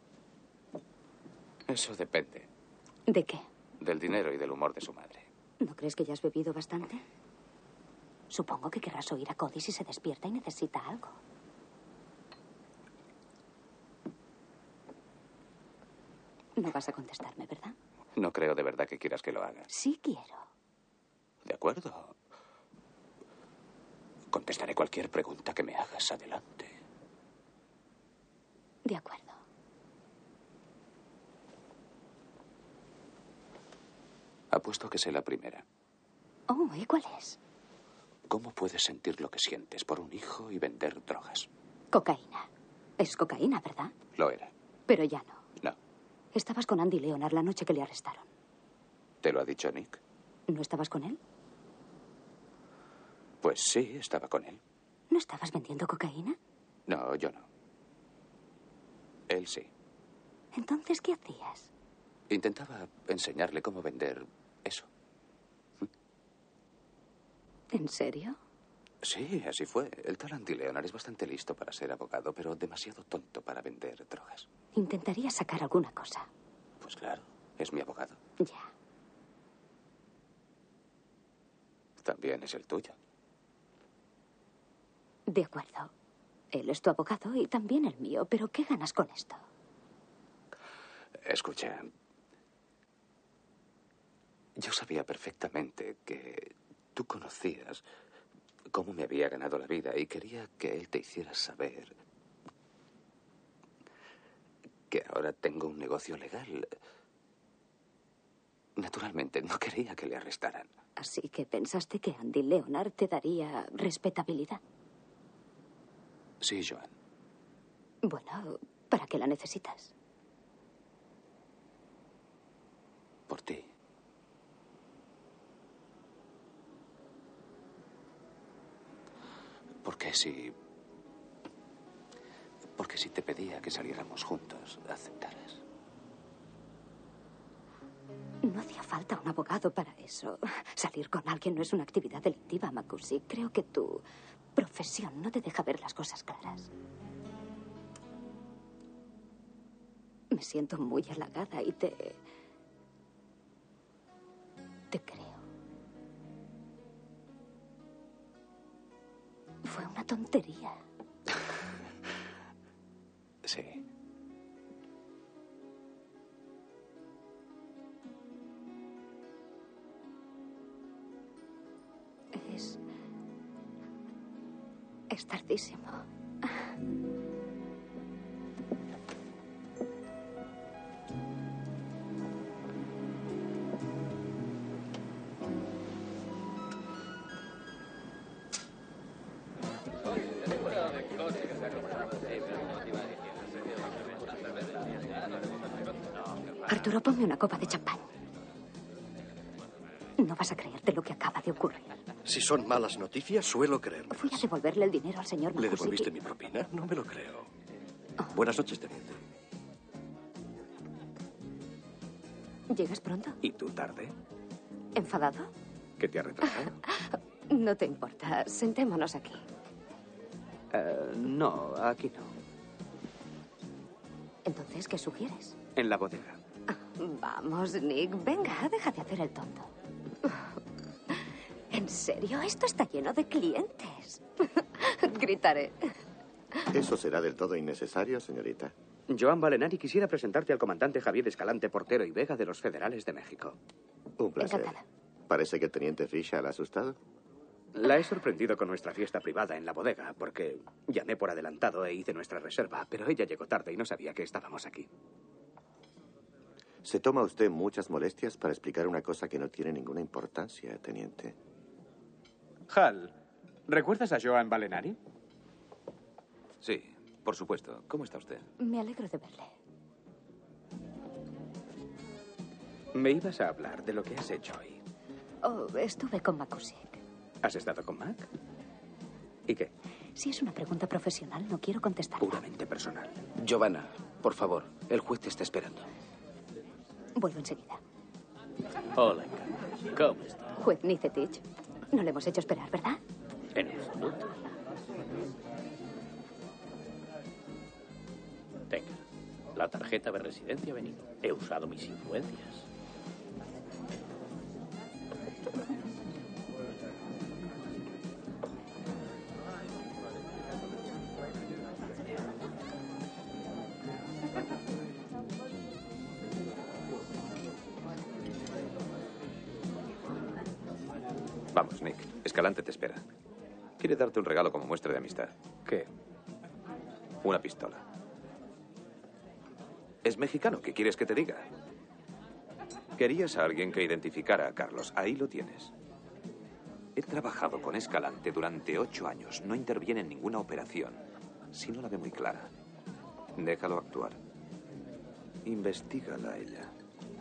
Eso depende.
¿De qué?
Del dinero y del humor de su madre.
¿No crees que ya has bebido bastante? Supongo que querrás oír a Cody si se despierta y necesita algo. No vas a contestarme, ¿verdad?
No creo de verdad que quieras que lo haga.
Sí quiero.
¿De acuerdo? Contestaré cualquier pregunta que me hagas. Adelante.
De acuerdo.
Apuesto que sé la primera.
Oh, ¿y cuál es?
¿Cómo puedes sentir lo que sientes por un hijo y vender drogas?
Cocaína. Es cocaína, ¿verdad?
Lo era.
Pero ya no.
No.
Estabas con Andy Leonard la noche que le arrestaron.
¿Te lo ha dicho Nick?
¿No estabas con él?
Pues sí, estaba con él.
¿No estabas vendiendo cocaína?
No, yo no. Él sí.
Entonces, ¿qué hacías?
Intentaba enseñarle cómo vender eso.
¿En serio?
Sí, así fue. El tal Andy Leonard es bastante listo para ser abogado, pero demasiado tonto para vender drogas.
Intentaría sacar alguna cosa.
Pues claro, es mi abogado.
Ya.
También es el tuyo.
De acuerdo. Él es tu abogado y también el mío, pero ¿qué ganas con esto?
Escucha, yo sabía perfectamente que tú conocías cómo me había ganado la vida y quería que él te hiciera saber que ahora tengo un negocio legal. Naturalmente, no quería que le arrestaran.
Así que pensaste que Andy Leonard te daría respetabilidad.
Sí, Joan.
Bueno, ¿para qué la necesitas?
Por ti. Porque si... Porque si te pedía que saliéramos juntos, aceptaras.
No hacía falta un abogado para eso. Salir con alguien no es una actividad delictiva, Makusi. Creo que tu profesión no te deja ver las cosas claras. Me siento muy halagada y te... te creo. Fue una tontería.
Sí.
Es... es tardísimo. Arturo, ponme una copa de champán. No vas a creerte lo que acaba de ocurrir.
Si son malas noticias, suelo creerme.
Fui a devolverle el dinero al señor
¿Le
Makusi.
devolviste mi propina? No me lo creo. Buenas noches, teniente.
¿Llegas pronto?
¿Y tú tarde?
¿Enfadado?
¿Qué te ha retrasado?
No te importa. Sentémonos aquí.
Eh, no, aquí no.
Entonces, ¿qué sugieres?
En la bodega.
Vamos, Nick. Venga, deja de hacer el tonto. ¿En serio? Esto está lleno de clientes. Gritaré.
¿Eso será del todo innecesario, señorita?
Joan Valenari quisiera presentarte al comandante Javier Escalante Portero y Vega de los Federales de México.
Un placer.
Encantada.
Parece que el teniente Fisher la ha asustado.
La he sorprendido con nuestra fiesta privada en la bodega, porque llamé por adelantado e hice nuestra reserva, pero ella llegó tarde y no sabía que estábamos aquí.
Se toma usted muchas molestias para explicar una cosa que no tiene ninguna importancia, teniente.
Hal, ¿recuerdas a Joan Valenari?
Sí, por supuesto. ¿Cómo está usted?
Me alegro de verle.
Me ibas a hablar de lo que has hecho hoy.
Oh, estuve con McCusick.
¿Has estado con Mac? ¿Y qué?
Si es una pregunta profesional, no quiero contestar.
Puramente personal.
Giovanna, por favor, el juez te está esperando.
Vuelvo enseguida.
Hola, ¿cómo está?
Juez Nicetich, no le hemos hecho esperar, ¿verdad?
En absoluto. Tenga, la tarjeta de residencia ha venido. He usado mis influencias.
Vamos, Nick. Escalante te espera. Quiere darte un regalo como muestra de amistad.
¿Qué?
Una pistola. Es mexicano. ¿Qué quieres que te diga? Querías a alguien que identificara a Carlos. Ahí lo tienes. He trabajado con Escalante durante ocho años. No interviene en ninguna operación si no la ve muy clara. Déjalo actuar. Investígala a ella.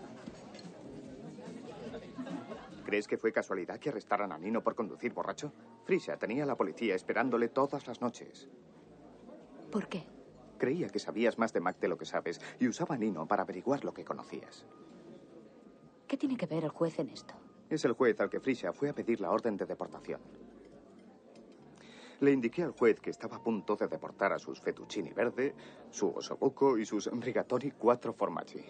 ¿Crees que fue casualidad que arrestaran a Nino por conducir borracho? Frisia tenía a la policía esperándole todas las noches.
¿Por qué?
Creía que sabías más de Mac de lo que sabes y usaba a Nino para averiguar lo que conocías.
¿Qué tiene que ver el juez en esto?
Es el juez al que Frisia fue a pedir la orden de deportación. Le indiqué al juez que estaba a punto de deportar a sus fettuccini verde, su osobuco y sus rigatoni quattro formaggi.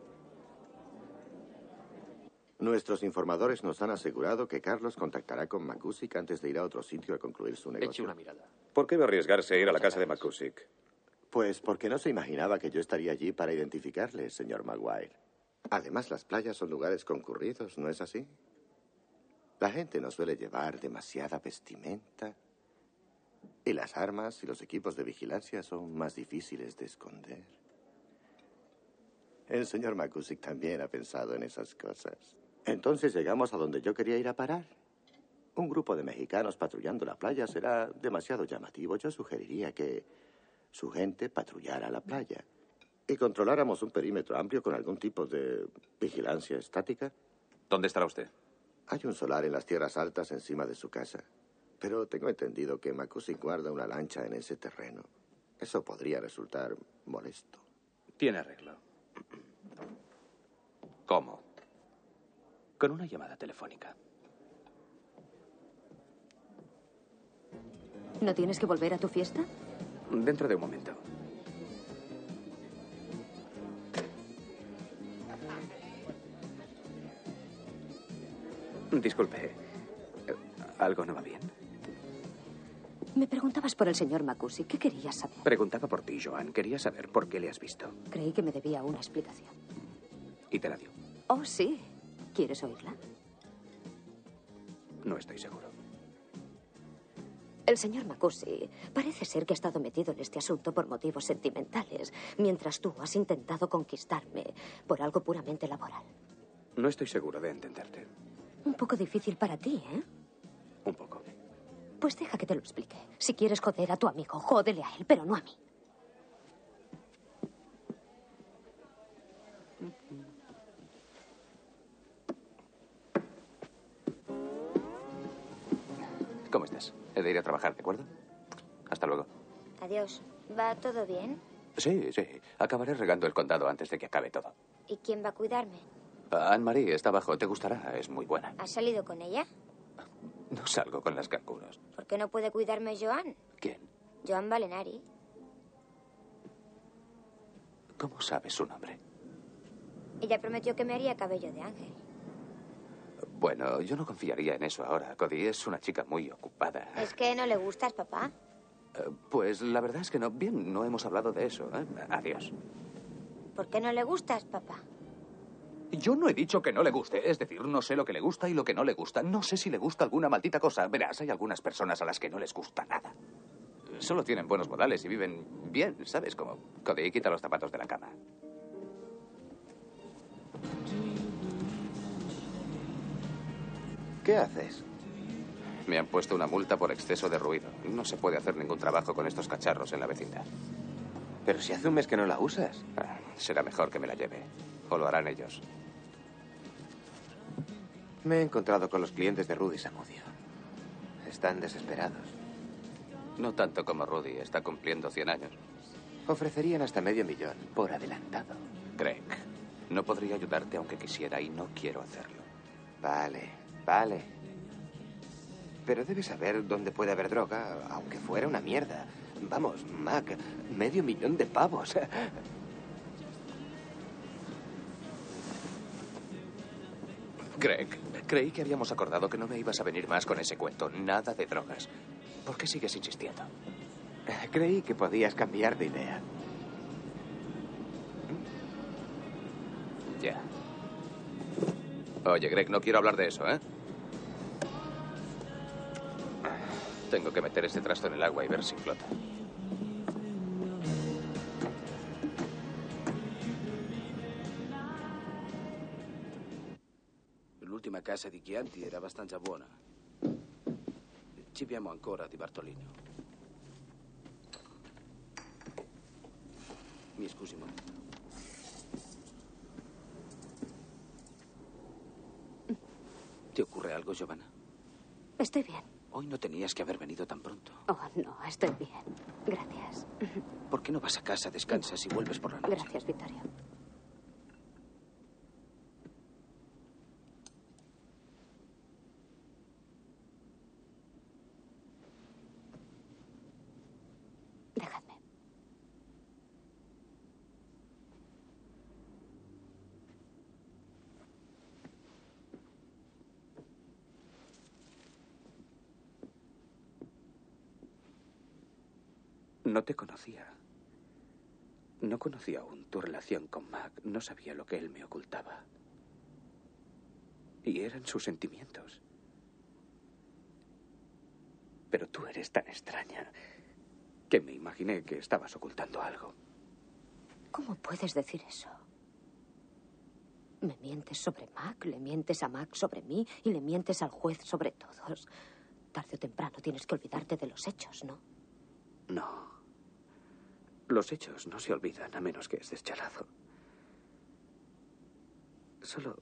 Nuestros informadores nos han asegurado que Carlos contactará con McCusick antes de ir a otro sitio a concluir su negocio.
Eche una mirada.
¿Por qué va a arriesgarse a ir a la casa de McCusick?
Pues porque no se imaginaba que yo estaría allí para identificarle, señor Maguire. Además, las playas son lugares concurridos, ¿no es así? La gente no suele llevar demasiada vestimenta. Y las armas y los equipos de vigilancia son más difíciles de esconder. El señor McCusick también ha pensado en esas cosas. Entonces llegamos a donde yo quería ir a parar. Un grupo de mexicanos patrullando la playa será demasiado llamativo. Yo sugeriría que su gente patrullara la playa y controláramos un perímetro amplio con algún tipo de vigilancia estática.
¿Dónde estará usted?
Hay un solar en las tierras altas encima de su casa. Pero tengo entendido que McCusick guarda una lancha en ese terreno. Eso podría resultar molesto.
Tiene arreglo.
¿Cómo?
Con una llamada telefónica.
¿No tienes que volver a tu fiesta?
Dentro de un momento. Disculpe. ¿Algo no va bien?
Me preguntabas por el señor McCusick. ¿Qué querías saber?
Preguntaba por ti, Joan. Quería saber por qué le has visto.
Creí que me debía una explicación.
Y te la dio.
Oh, sí. ¿Quieres oírla?
No estoy seguro.
El señor McCusick parece ser que ha estado metido en este asunto por motivos sentimentales, mientras tú has intentado conquistarme por algo puramente laboral.
No estoy seguro de entenderte.
Un poco difícil para ti, ¿eh?
Un poco.
Pues deja que te lo explique. Si quieres joder a tu amigo, jódele a él, pero no a mí.
¿Cómo estás? He de ir a trabajar, ¿de acuerdo? Hasta luego.
Adiós. ¿Va todo bien?
Sí, sí. Acabaré regando el condado antes de que acabe todo.
¿Y quién va a cuidarme?
Anne-Marie está abajo. Te gustará. Es muy buena.
¿Has salido con ella?
No salgo con las cancuros.
¿Por qué no puede cuidarme Joan?
¿Quién?
Joan Valenari.
¿Cómo sabes su nombre?
Ella prometió que me haría cabello de ángel.
Bueno, yo no confiaría en eso ahora. Cody es una chica muy ocupada.
¿Es que no le gustas, papá?
Eh, Pues la verdad es que no. Bien, no hemos hablado de eso. ¿eh? Adiós.
¿Por qué no le gustas, papá?
Yo no he dicho que no le guste. Es decir, no sé lo que le gusta y lo que no le gusta. No sé si le gusta alguna maldita cosa. Verás, hay algunas personas a las que no les gusta nada. Solo tienen buenos modales y viven bien, ¿sabes? Como Cody, quita los zapatos de la cama.
¿Qué haces?
Me han puesto una multa por exceso de ruido. No se puede hacer ningún trabajo con estos cacharros en la vecindad.
Pero si hace un mes que no la usas.
Ah, será mejor que me la lleve. O lo harán ellos.
Me he encontrado con los clientes de Rudy Samudio. Están desesperados.
No tanto como Rudy. Está cumpliendo cien años.
Ofrecerían hasta medio millón por adelantado.
Greg, no podría ayudarte aunque quisiera y no quiero hacerlo.
Vale, vale. Pero debes saber dónde puede haber droga, aunque fuera una mierda. Vamos, Mac, medio millón de pavos.
Greg, creí que habíamos acordado que no me ibas a venir más con ese cuento. Nada de drogas. ¿Por qué sigues insistiendo?
Creí que podías cambiar de idea.
Ya. Oye, Greg, no quiero hablar de eso, ¿eh? Tengo que meter ese trasto en el agua y ver si flota.
L'ultima casa di Chianti era abbastanza buona. Ci abbiamo ancora di Bartolino. Mi scusi un momento. ¿Te ocurre algo, Giovanna?
Estoy bien.
Hoy no tenías que haber venido tan pronto.
Oh, no, estoy bien. Gracias.
¿Por qué no vas a casa, descansas y vuelves por la noche?
Gracias, Vittorio. Dejadme.
No te conocía. No conocía aún tu relación con Mac. No sabía lo que él me ocultaba. Y eran sus sentimientos. Pero tú eres tan extraña que me imaginé que estabas ocultando algo.
¿Cómo puedes decir eso? Me mientes sobre Mac, le mientes a Mac sobre mí y le mientes al juez sobre todos. Tarde o temprano tienes que olvidarte de los hechos, ¿no?
No. Los hechos no se olvidan a menos que estés chalado. Solo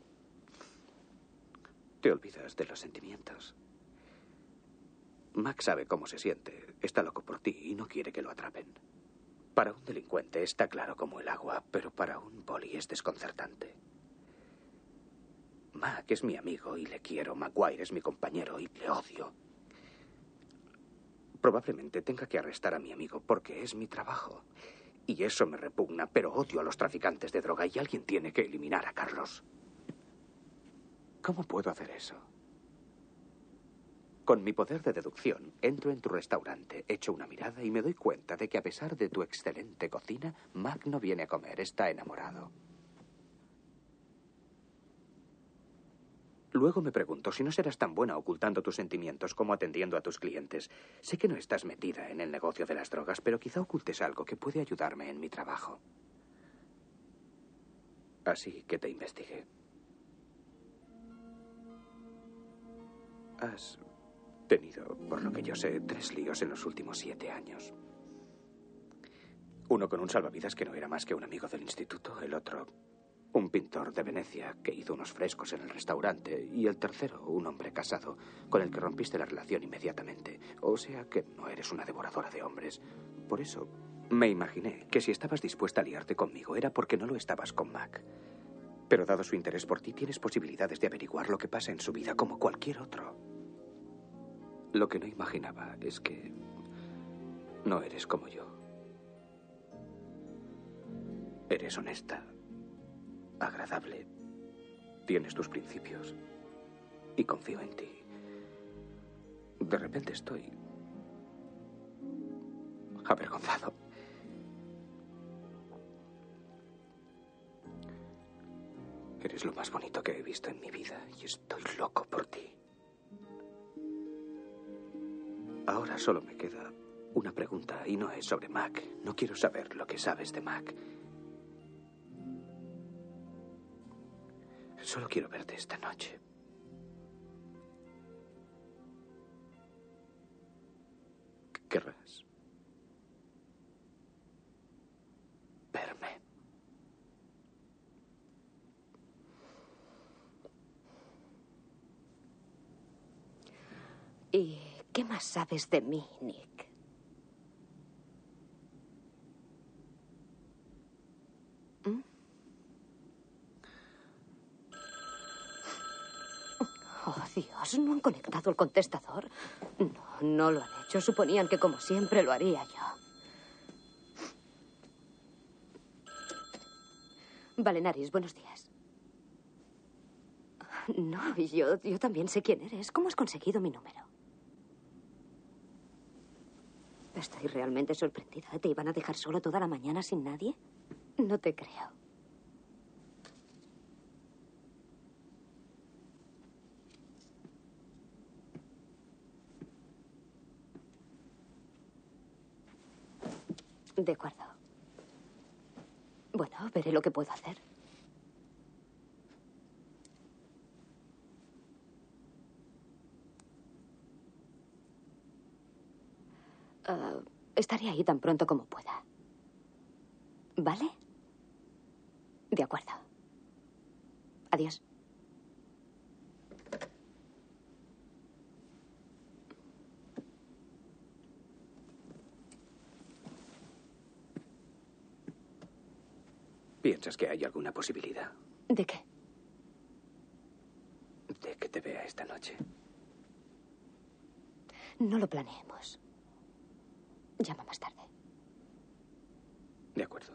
te olvidas de los sentimientos. Mac sabe cómo se siente. Está loco por ti y no quiere que lo atrapen. Para un delincuente está claro como el agua, pero para un poli es desconcertante. Mac es mi amigo y le quiero. Maguire es mi compañero y le odio. Probablemente tenga que arrestar a mi amigo porque es mi trabajo. Y eso me repugna, pero odio a los traficantes de droga y alguien tiene que eliminar a Carlos. ¿Cómo puedo hacer eso? Con mi poder de deducción, entro en tu restaurante, echo una mirada y me doy cuenta de que a pesar de tu excelente cocina, Mac no viene a comer, está enamorado. Luego me pregunto si no serás tan buena ocultando tus sentimientos como atendiendo a tus clientes. Sé que no estás metida en el negocio de las drogas, pero quizá ocultes algo que puede ayudarme en mi trabajo. Así que te investigué. Has tenido, por lo que yo sé, tres líos en los últimos siete años. Uno con un salvavidas que no era más que un amigo del instituto, el otro un pintor de Venecia que hizo unos frescos en el restaurante y el tercero un hombre casado con el que rompiste la relación inmediatamente. O sea que no eres una devoradora de hombres. Por eso me imaginé que si estabas dispuesta a liarte conmigo era porque no lo estabas con Mac. Pero dado su interés por ti, tienes posibilidades de averiguar lo que pasa en su vida como cualquier otro. Lo que no imaginaba es que no eres como yo. Eres honesta, agradable, tienes tus principios y confío en ti. De repente estoy avergonzado. Eres lo más bonito que he visto en mi vida y estoy loco por ti. Ahora solo me queda una pregunta y no es sobre Mac. No quiero saber lo que sabes de Mac. Solo quiero verte esta noche. ¿Querrás verme?
¿Y qué más sabes de mí, Nick? ¿Mm? Oh, Dios, ¿no han conectado el contestador? No, no lo han hecho. Suponían que, como siempre, lo haría yo. Valenaris, buenos días. No, yo, yo también sé quién eres. ¿Cómo has conseguido mi número? Estoy realmente sorprendida. ¿Te iban a dejar solo toda la mañana sin nadie? No te creo. De acuerdo. Bueno, veré lo que puedo hacer. Uh, estaré ahí tan pronto como pueda. ¿Vale? De acuerdo. Adiós.
¿Piensas que hay alguna posibilidad?
¿De qué?
De que te vea esta noche.
No lo planeemos. Llama más tarde.
De acuerdo.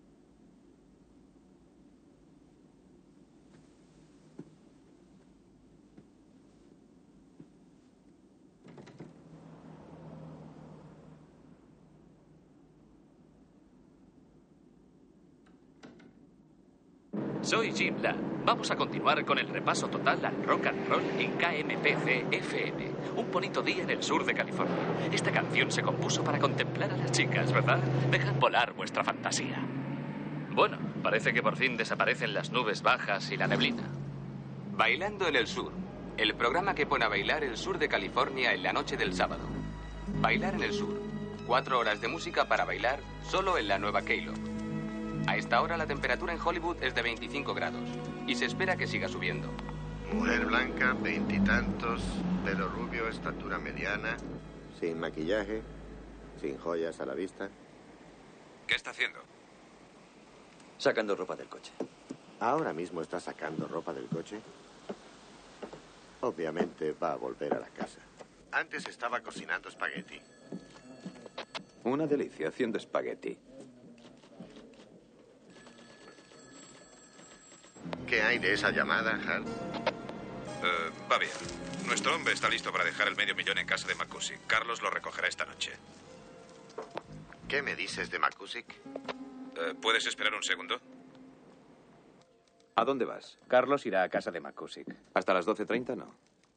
Soy Jim La. Vamos a continuar con el repaso total al rock and roll en K M P C F M. Un bonito día en el sur de California. Esta canción se compuso para contemplar a las chicas, ¿verdad? Dejad volar vuestra fantasía. Bueno, parece que por fin desaparecen las nubes bajas y la neblina.
Bailando en el sur. El programa que pone a bailar el sur de California en la noche del sábado. Bailar en el sur. Cuatro horas de música para bailar solo en la nueva Keylor. A esta hora la temperatura en Hollywood es de veinticinco grados y se espera que siga subiendo.
Mujer blanca, veintitantos, pelo rubio, estatura mediana.
Sin maquillaje, sin joyas a la vista.
¿Qué está haciendo?
Sacando ropa del coche.
¿Ahora mismo está sacando ropa del coche? Obviamente va a volver a la casa.
Antes estaba cocinando espagueti.
Una delicia haciendo espagueti.
¿Qué hay de esa llamada, Hal?
Uh, va bien. Nuestro hombre está listo para dejar el medio millón en casa de McCusick. Carlos lo recogerá esta noche.
¿Qué me dices de McCusick?
Uh, ¿Puedes esperar un segundo?
¿A dónde vas? Carlos irá a casa de McCusick.
¿Hasta las doce treinta? No.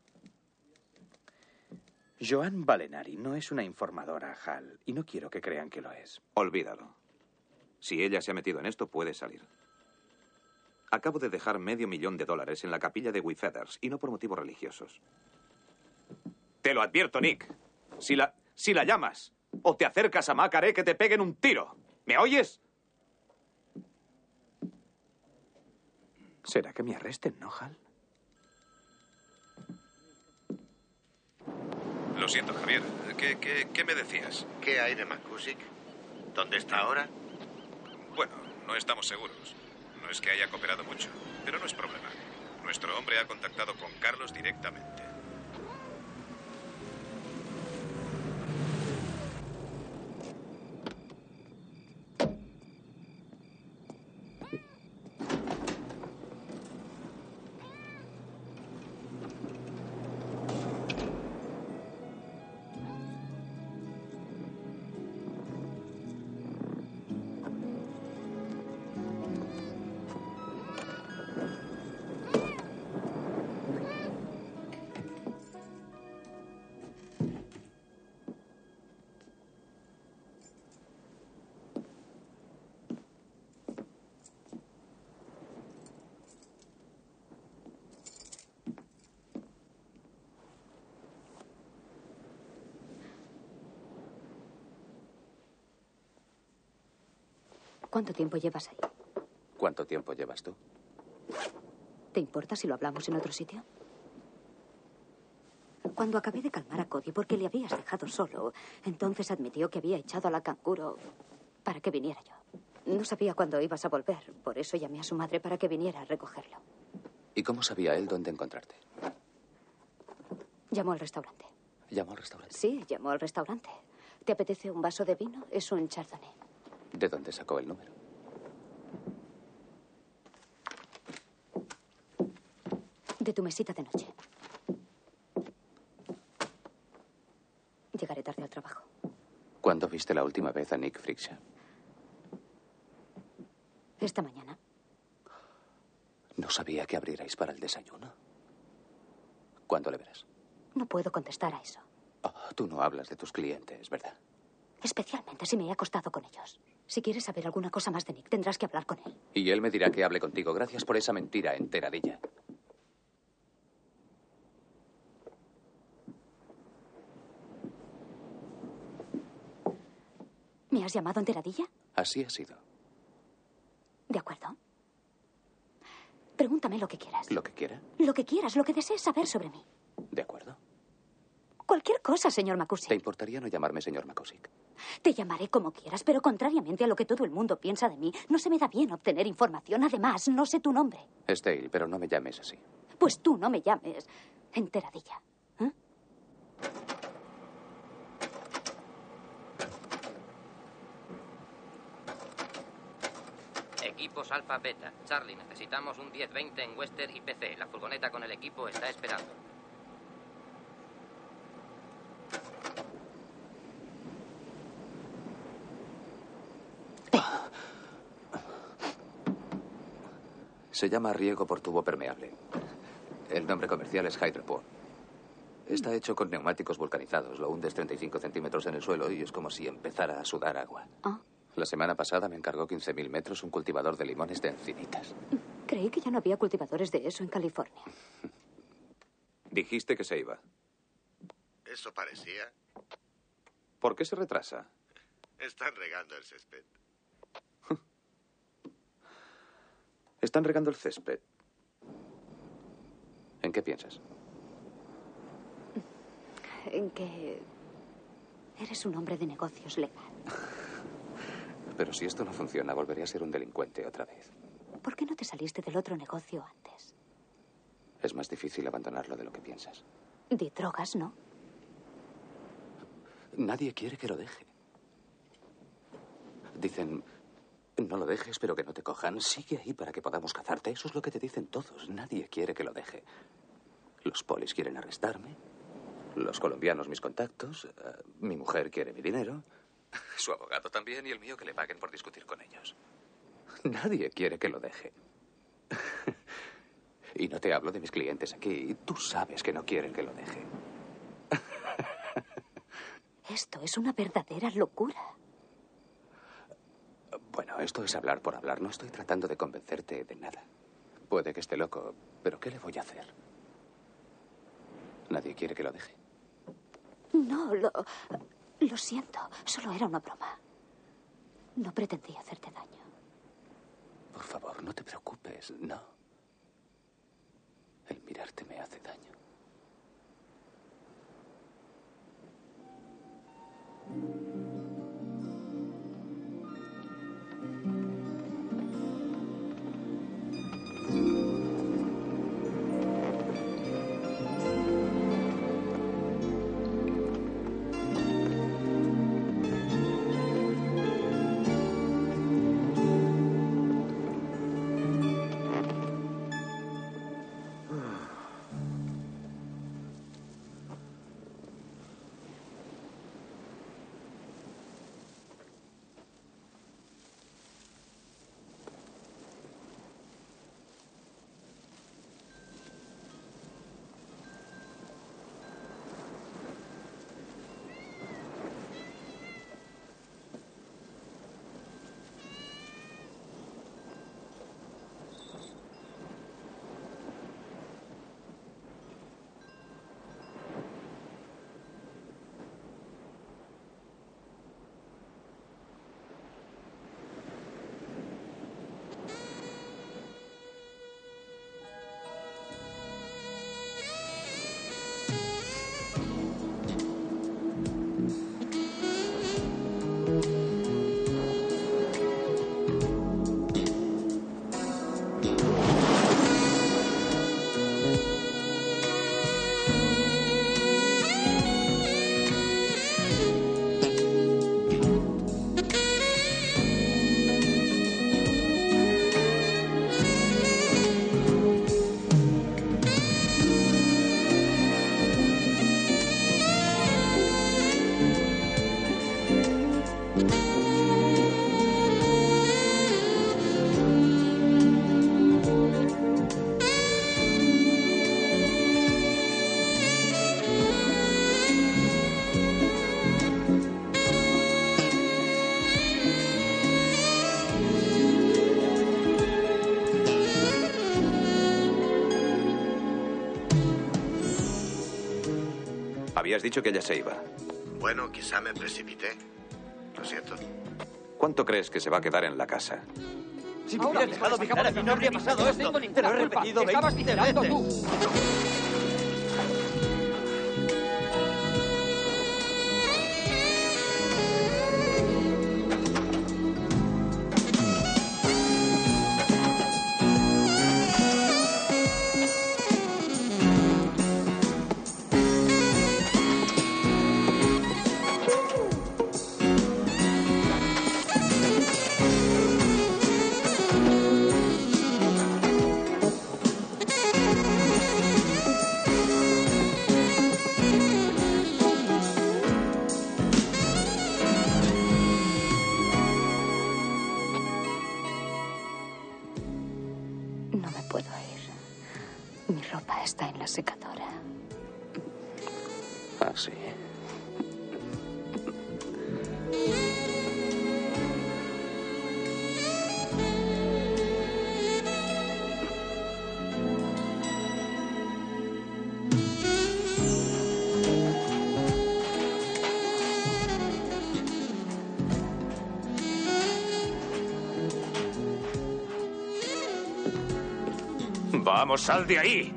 Joan Valenari no es una informadora, Hal, y no quiero que crean que lo es.
Olvídalo. Si ella se ha metido en esto, puede salir. Acabo de dejar medio millón de dólares en la capilla de Wefeathers, y no por motivos religiosos. Te lo advierto, Nick. Si la, si la llamas o te acercas a Mac, haré que te peguen un tiro. ¿Me oyes?
¿Será que me arresten, no, Hal?
Lo siento, Javier. ¿Qué, qué, qué me decías?
¿Qué hay de McCusick? ¿Dónde está ahora?
Bueno, no estamos seguros. No es que haya cooperado mucho, pero no es problema. Nuestro hombre ha contactado con Carlos directamente.
¿Cuánto tiempo llevas ahí?
¿Cuánto tiempo llevas tú?
¿Te importa si lo hablamos en otro sitio? Cuando acabé de calmar a Cody porque le habías dejado solo, entonces admitió que había echado a la canguro para que viniera yo. No sabía cuándo ibas a volver, por eso llamé a su madre para que viniera a recogerlo.
¿Y cómo sabía él dónde encontrarte?
Llamó al restaurante.
¿Llamó al restaurante?
Sí, llamó al restaurante. ¿Te apetece un vaso de vino? Es un chardonnay.
¿De dónde sacó el número?
De tu mesita de noche. Llegaré tarde al trabajo.
¿Cuándo viste la última vez a Nick Frixia?
Esta mañana.
No sabía que abrierais para el desayuno. ¿Cuándo le verás?
No puedo contestar a eso.
Oh, tú no hablas de tus clientes, ¿verdad?
Especialmente si me he acostado con ellos. Si quieres saber alguna cosa más de Nick, tendrás que hablar con él.
Y él me dirá que hable contigo. Gracias por esa mentira enteradilla.
¿Me has llamado enteradilla?
Así ha sido.
De acuerdo. Pregúntame lo que quieras.
¿Lo que quiera?
Lo que quieras, lo que desees saber sobre mí.
De acuerdo.
Cualquier cosa, señor McCusick.
¿Te importaría no llamarme señor McCusick?
Te llamaré como quieras, pero contrariamente a lo que todo el mundo piensa de mí, no se me da bien obtener información. Además, no sé tu nombre.
Stale, pero no me llames así.
Pues tú no me llames enteradilla. ¿Eh?
Equipos Alfa Beta. Charlie, necesitamos un diez veinte en Western y P C. La furgoneta con el equipo está esperando.
Se llama riego por tubo permeable. El nombre comercial es Hydropor. Está hecho con neumáticos vulcanizados. Lo hundes treinta y cinco centímetros en el suelo y es como si empezara a sudar agua.
¿Ah?
La semana pasada me encargó quince mil metros un cultivador de limones de encinitas.
Creí que ya no había cultivadores de eso en California.
Dijiste que se iba.
Eso parecía.
¿Por qué se retrasa?
Están regando el césped.
Están regando el césped.
¿En qué piensas?
En que eres un hombre de negocios legal.
Pero si esto no funciona, volveré a ser un delincuente otra vez.
¿Por qué no te saliste del otro negocio antes?
Es más difícil abandonarlo de lo que piensas.
De drogas, ¿no?
Nadie quiere que lo deje. Dicen, no lo dejes, pero que no te cojan. Sigue ahí para que podamos cazarte. Eso es lo que te dicen todos. Nadie quiere que lo deje. Los polis quieren arrestarme. Los colombianos mis contactos. Uh, mi mujer quiere mi dinero. Su abogado también y el mío que le paguen por discutir con ellos. Nadie quiere que lo deje. Y no te hablo de mis clientes aquí. Tú sabes que no quieren que lo deje.
Esto es una verdadera locura.
Bueno, esto es hablar por hablar. No estoy tratando de convencerte de nada. Puede que esté loco, pero ¿qué le voy a hacer? ¿Nadie quiere que lo deje?
No, lo... Lo siento. Solo era una broma. No pretendía hacerte daño.
Por favor, no te preocupes. No. El mirarte me hace daño.
Habías dicho que ella se iba.
Bueno, quizá me precipité. Lo siento.
¿Cuánto crees que se va a quedar en la casa?
Si me hubieras dejado vigilar a mí, no habría pasado esto. Te lo he repetido veinte veces.
No me puedo ir. Mi ropa está en la secadora.
Ah, sí.
¡Vamos, sal de ahí!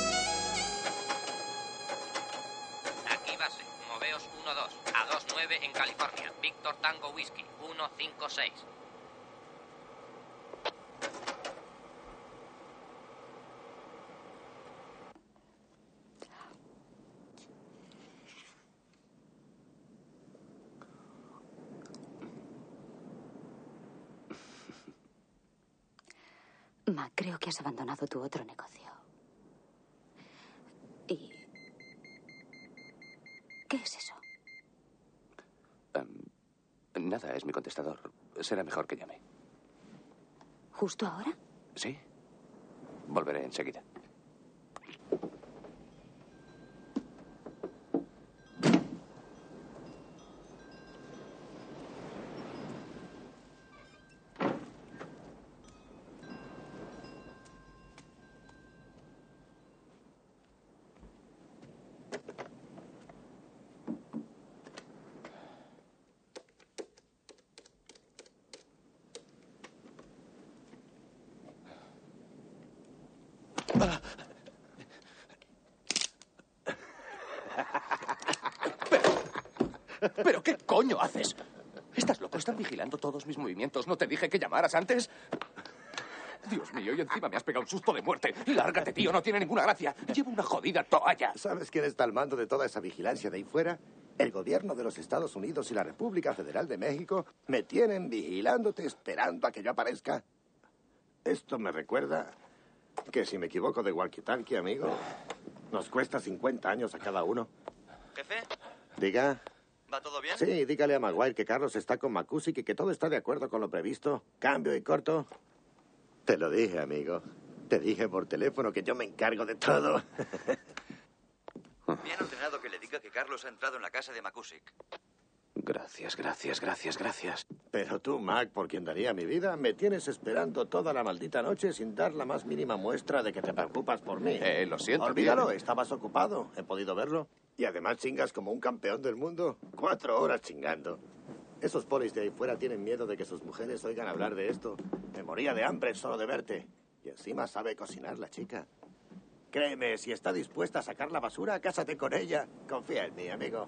Aquí base. Moveos uno dos. A dos nueve en California. Víctor Tango Whisky. uno cinco seis.
Mac, creo que has abandonado tu otro negocio. ¿Y qué es eso?
Um, nada, es mi contestador. Será mejor que llame.
¿Justo ahora?
Sí. Volveré enseguida. ¿Pero qué coño haces? ¿Estás loco? Están vigilando todos mis movimientos. ¿No te dije que llamaras antes? Dios mío, y encima me has pegado un susto de muerte. Lárgate, tío, no tiene ninguna gracia. Llevo una jodida toalla.
¿Sabes quién está al mando de toda esa vigilancia de ahí fuera? El gobierno de los Estados Unidos y la República Federal de México me tienen vigilándote esperando a que yo aparezca. Esto me recuerda que si me equivoco de walkie-talkie, amigo, nos cuesta cincuenta años a cada uno.
¿Jefe?
Diga.
¿Va todo bien?
Sí, dígale a Maguire que Carlos está con McCusick y que todo está de acuerdo con lo previsto. Cambio y corto. Te lo dije, amigo. Te dije por teléfono que yo me encargo de todo.
Me han ordenado que le diga que Carlos ha entrado en la casa de McCusick.
Gracias, gracias, gracias, gracias.
Pero tú, Mac, por quien daría mi vida, me tienes esperando toda la maldita noche sin dar la más mínima muestra de que te preocupas por mí.
Eh, lo siento.
Olvídalo,
tío.
estabas ocupado. He podido verlo. Y además chingas como un campeón del mundo. Cuatro horas chingando. Esos polis de ahí fuera tienen miedo de que sus mujeres oigan hablar de esto. Me moría de hambre solo de verte. Y encima sabe cocinar la chica. Créeme, si está dispuesta a sacar la basura, cásate con ella. Confía en mí, amigo.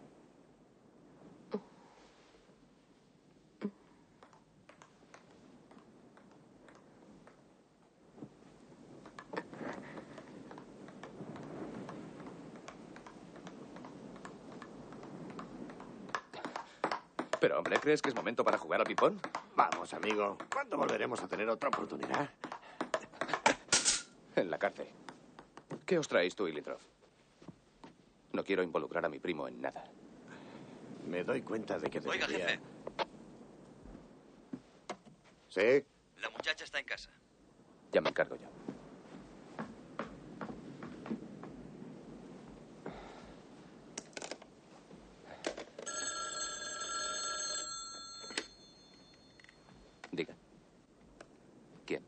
Pero, hombre, ¿crees que es momento para jugar al ping-pong?
Vamos, amigo. ¿Cuándo volveremos a tener otra oportunidad?
En la cárcel. ¿Qué os traéis tú y Litroff? No quiero involucrar a mi primo en nada.
Me doy cuenta de que debería...
Oiga, jefe.
¿Sí?
La muchacha está en casa.
Ya me encargo yo. Diga. ¿Quién?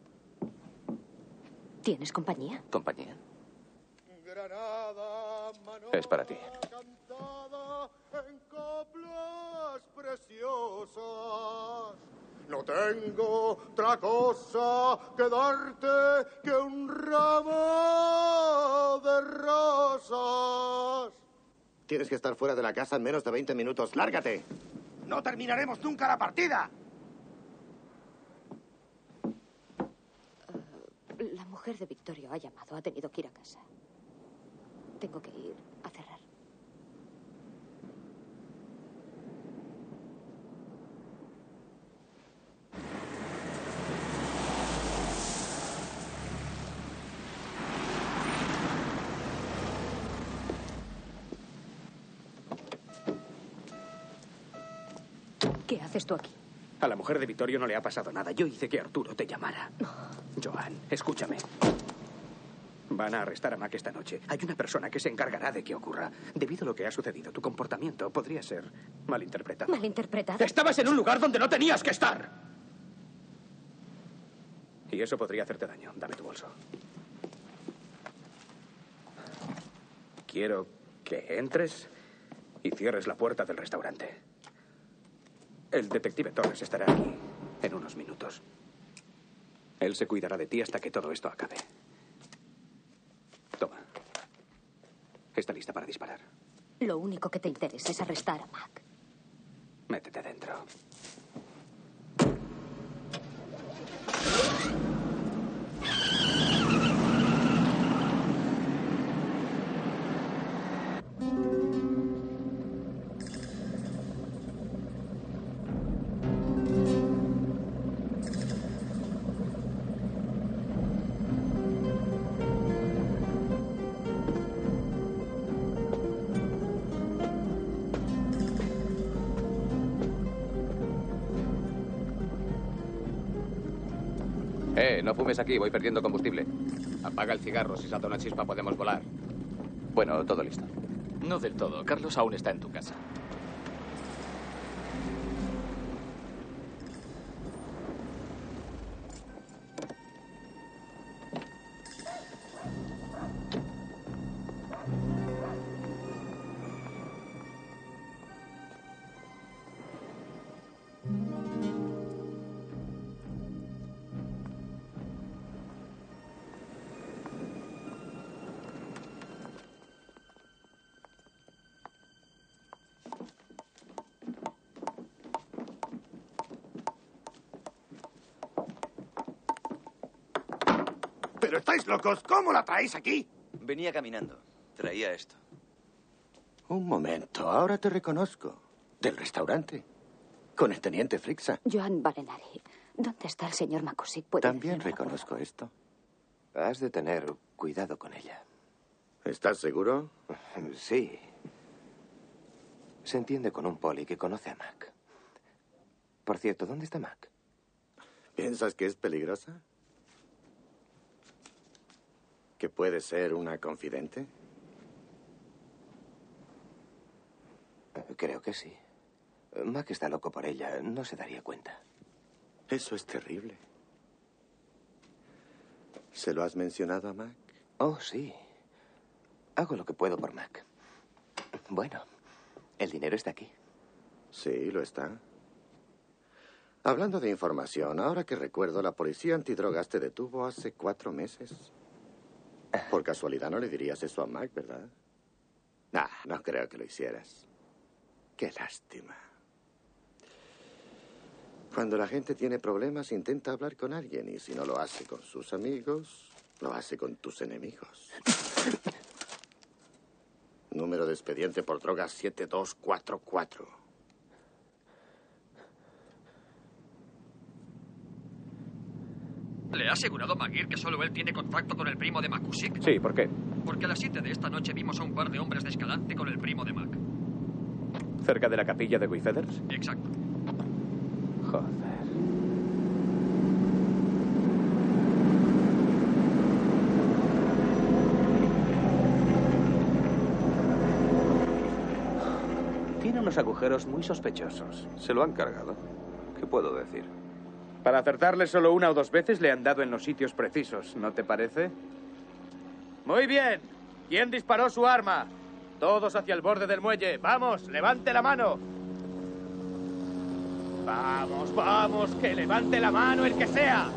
¿Tienes compañía?
¿Compañía? Es para ti.
preciosas. No tengo otra cosa que darte que un ramo de rosas. Tienes que estar fuera de la casa en menos de veinte minutos. ¡Lárgate!
No terminaremos nunca la partida.
Uh, la mujer de Victorio ha llamado. Ha tenido que ir a casa. Tengo que ir a cerrar. ¿Qué haces tú aquí?
A la mujer de Vittorio no le ha pasado nada. Yo hice que Arturo te llamara. Joan, escúchame. Van a arrestar a Mac esta noche. Hay una persona que se encargará de que ocurra. Debido a lo que ha sucedido, tu comportamiento podría ser malinterpretado.
¿Malinterpretado?
Estabas en un lugar donde no tenías que estar. Y eso podría hacerte daño. Dame tu bolso. Quiero que entres y cierres la puerta del restaurante. El detective Torres estará aquí en unos minutos. Él se cuidará de ti hasta que todo esto acabe. Toma. Está lista para disparar.
Lo único que te interesa es arrestar a Mac.
Métete dentro.
Eh, no fumes aquí, voy perdiendo combustible. Apaga el cigarro, si salta una chispa podemos volar. Bueno, todo listo.
No del todo. Carlos aún está en tu casa.
¿Pero estáis locos? ¿Cómo la traéis aquí?
Venía caminando. Traía esto.
Un momento, ahora te reconozco. Del restaurante. Con el teniente Frixa.
Joan Barenari, ¿dónde está el señor Makusic?
También reconozco esto.
Has de tener cuidado con ella.
¿Estás seguro?
Sí. Se entiende con un poli que conoce a Mac. Por cierto, ¿dónde está Mac?
¿Piensas que es peligrosa? ¿Que puede ser una confidente?
Creo que sí. Mac está loco por ella. No se daría cuenta.
Eso es terrible. ¿Se lo has mencionado a Mac?
Oh, sí. Hago lo que puedo por Mac. Bueno, el dinero está aquí.
Sí, lo está. Hablando de información, ahora que recuerdo, la policía antidrogas te detuvo hace cuatro meses. Por casualidad no le dirías eso a Mac, ¿verdad? Nah, no creo que lo hicieras. Qué lástima. Cuando la gente tiene problemas, intenta hablar con alguien. Y si no lo hace con sus amigos, lo hace con tus enemigos. Número de expediente por drogas siete dos cuatro cuatro.
¿Le ha asegurado Maguire que solo él tiene contacto con el primo de Makusic?
Sí, ¿por qué?
Porque a las siete de esta noche vimos a un par de hombres de Escalante con el primo de Mac.
¿Cerca de la capilla de Wayfeathers?
Exacto.
Joder. Tiene unos agujeros muy sospechosos.
Se lo han cargado. ¿Qué puedo decir?
Para acertarle solo una o dos veces le han dado en los sitios precisos, ¿no te parece? Muy bien. ¿Quién disparó su arma? Todos hacia el borde del muelle. ¡Vamos! ¡Levante la mano! Vamos, vamos, que levante la mano el que sea.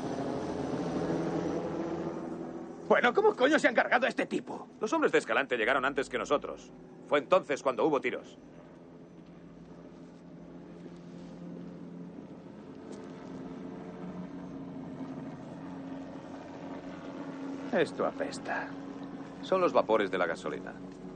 Bueno, ¿cómo coño se han cargado a este tipo?
Los hombres de Escalante llegaron antes que nosotros. Fue entonces cuando hubo tiros.
Esto apesta.
Son los vapores de la gasolina.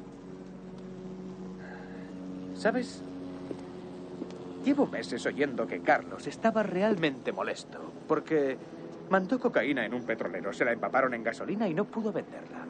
¿Sabes? Llevo meses oyendo que Carlos estaba realmente molesto porque mandó cocaína en un petrolero, se la empaparon en gasolina y no pudo venderla.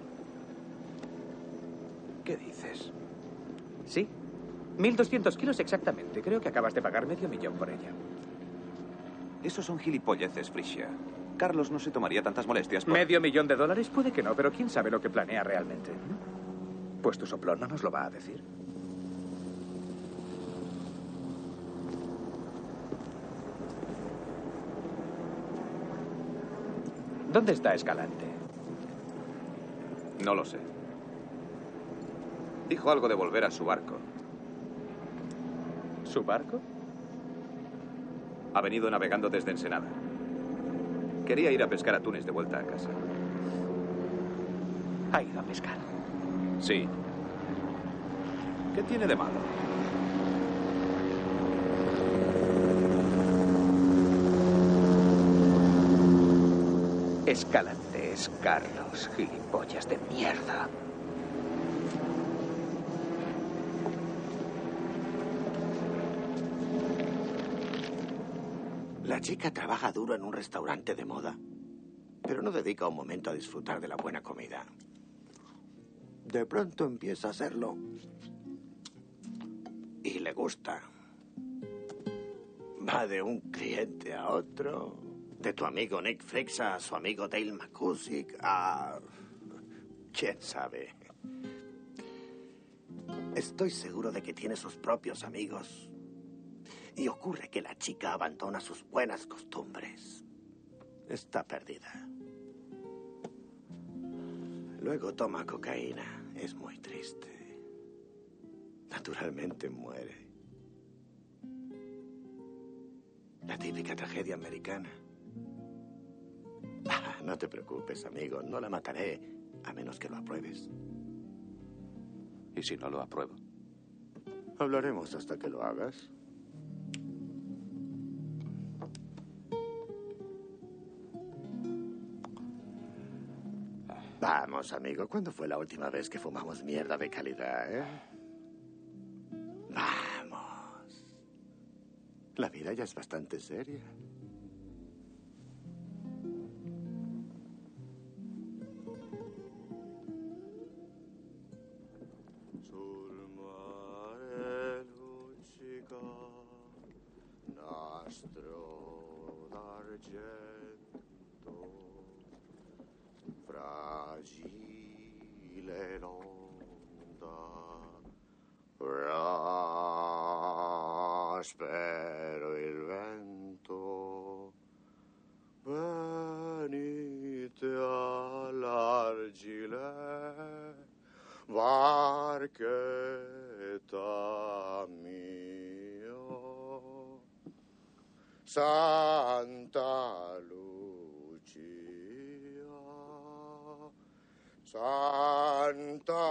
¿Qué dices?
Sí, mil doscientos kilos exactamente. Creo que acabas de pagar medio millón por ella.
Esos son gilipolleces, Frisia. Carlos no se tomaría tantas molestias por...
¿Medio millón de dólares? Puede que no, pero quién sabe lo que planea realmente. Pues tu soplón no nos lo va a decir. ¿Dónde está Escalante?
No lo sé. Dijo algo de volver a su barco.
¿Su barco?
Ha venido navegando desde Ensenada. Quería ir a pescar atunes de vuelta a casa.
¿Ha ido a pescar?
Sí. ¿Qué tiene de malo?
Escalante es Carlos, gilipollas de mierda.
La chica trabaja duro en un restaurante de moda, pero no dedica un momento a disfrutar de la buena comida. De pronto empieza a hacerlo y le gusta. Va de un cliente a otro, de tu amigo Nick Fricks a su amigo Dale McCusick a... quién sabe. Estoy seguro de que tiene sus propios amigos. Y ocurre que la chica abandona sus buenas costumbres. Está perdida. Luego toma cocaína. Es muy triste. Naturalmente muere. La típica tragedia americana. Ah, no te preocupes, amigo. No la mataré, a menos que lo apruebes.
¿Y si no lo apruebo?
Hablaremos hasta que lo hagas. Vamos, amigo. ¿Cuándo fue la última vez que fumamos mierda de calidad, eh? Vamos. La vida ya es bastante seria. Sul mare luccica nastro d'argento, fragile l'onda, prospero il vento, venite all'argile, barchetta mio, Santa Lucia, Santa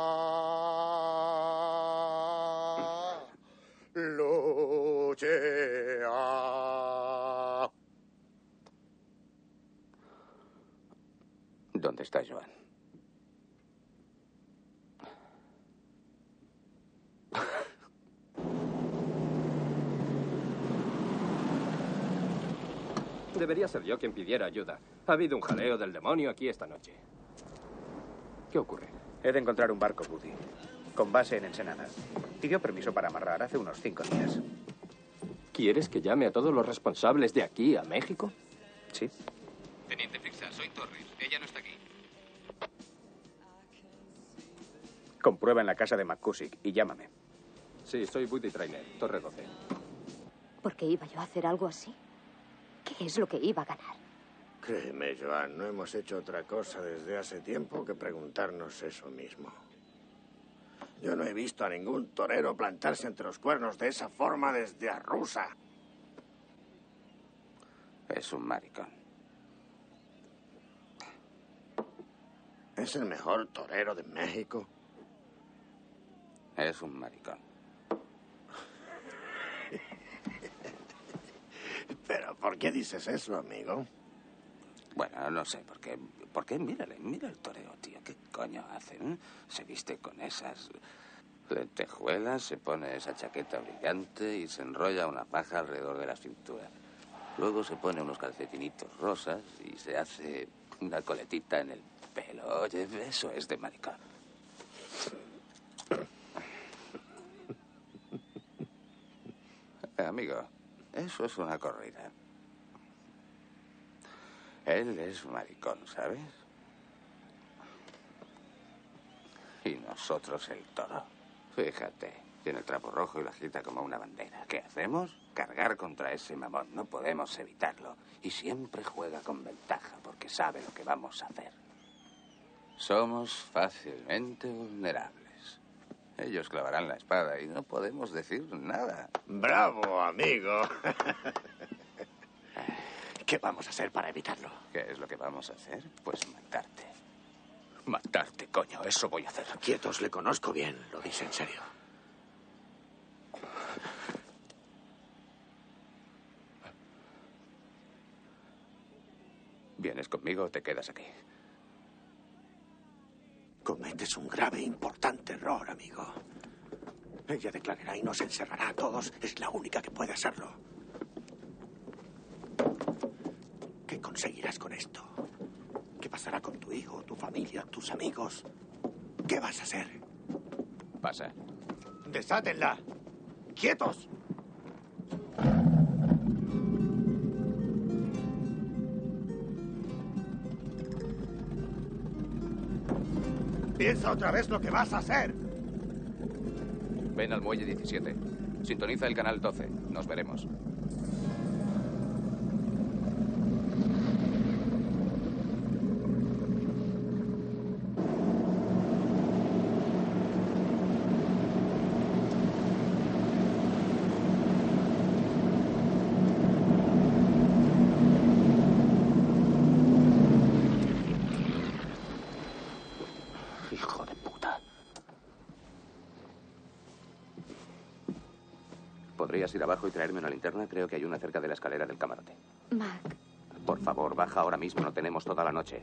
Lucia.
¿Dónde está Joan?
Debería ser yo quien pidiera ayuda. Ha habido un jaleo del demonio aquí esta noche. ¿Qué ocurre?
He de encontrar un barco, Woody, con base en Ensenada. Pidió permiso para amarrar hace unos cinco días.
¿Quieres que llame a todos los responsables de aquí a México?
Sí.
Teniente Fixa, soy Torres. Ella no está aquí.
Comprueba en la casa de McCusick y llámame.
Sí, soy Woody Trainer, Torre doce.
¿Por qué iba yo a hacer algo así? ¿Qué es lo que iba a ganar?
Créeme, Joan, no hemos hecho otra cosa desde hace tiempo que preguntarnos eso mismo.
Yo no he visto a ningún torero plantarse entre los cuernos de esa forma desde Arrusa.
Es un maricón.
¿Es el mejor torero de México?
Es un maricón.
¿Pero por qué dices eso, amigo?
Bueno, no sé, ¿por qué? ¿Por qué? Mírale, mira el toreo, tío. ¿Qué coño hace? ¿Eh? Se viste con esas lentejuelas, se pone esa chaqueta brillante y se enrolla una paja alrededor de la cintura. Luego se pone unos calcetinitos rosas y se hace una coletita en el pelo. Oye, eso es de maricón. Amigo, eso es una corrida. Él es maricón, ¿sabes? Y nosotros el toro. Fíjate, tiene el trapo rojo y la agita como una bandera. ¿Qué hacemos? Cargar contra ese mamón. No podemos evitarlo. Y siempre juega con ventaja porque sabe lo que vamos a hacer. Somos fácilmente vulnerables. Ellos clavarán la espada y no podemos decir nada.
¡Bravo, amigo! ¿Qué vamos a hacer para evitarlo?
¿Qué es lo que vamos a hacer? Pues matarte. Matarte, coño, eso voy a hacer.
Quietos, le conozco bien, lo dice en serio.
¿Vienes conmigo o te quedas aquí?
Cometes un grave e importante error, amigo. Ella declarará y nos encerrará a todos. Es la única que puede hacerlo. ¿Qué conseguirás con esto? ¿Qué pasará con tu hijo, tu familia, tus amigos? ¿Qué vas a hacer?
Pasa.
¡Desátenla! ¡Quietos! Piensa otra vez lo que vas a hacer.
Ven al muelle diecisiete. Sintoniza el canal doce. Nos veremos. ¿Podrías ir abajo y traerme una linterna? Creo que hay una cerca de la escalera del camarote.
Mac.
Por favor, baja ahora mismo. No tenemos toda la noche.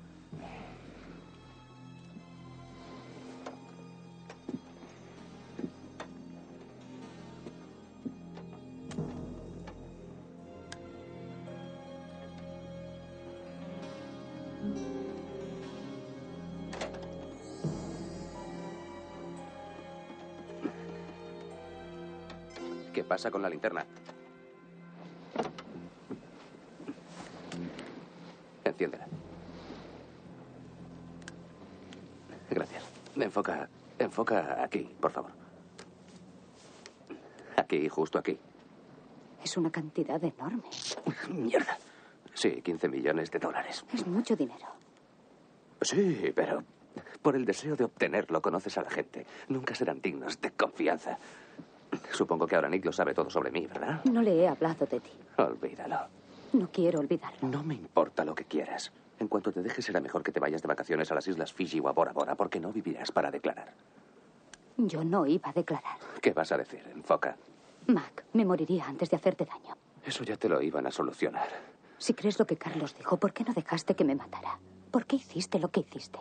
¿Qué pasa con la linterna? Enciéndela. Gracias. Enfoca, enfoca aquí, por favor. Aquí, justo aquí.
Es una cantidad enorme.
Mierda. Sí, quince millones de dólares.
Es mucho dinero.
Sí, pero por el deseo de obtenerlo conoces a la gente. Nunca serán dignos de confianza. Supongo que ahora Nick lo sabe todo sobre mí, ¿verdad?
No le he hablado de ti.
Olvídalo.
No quiero olvidarlo.
No me importa lo que quieras. En cuanto te dejes, será mejor que te vayas de vacaciones a las islas Fiji o a Bora Bora, porque no vivirás para declarar.
Yo no iba a declarar.
¿Qué vas a decir? Enfoca.
Mac, me moriría antes de hacerte daño.
Eso ya te lo iban a solucionar.
Si crees lo que Carlos dijo, ¿por qué no dejaste que me matara? ¿Por qué hiciste lo que hiciste?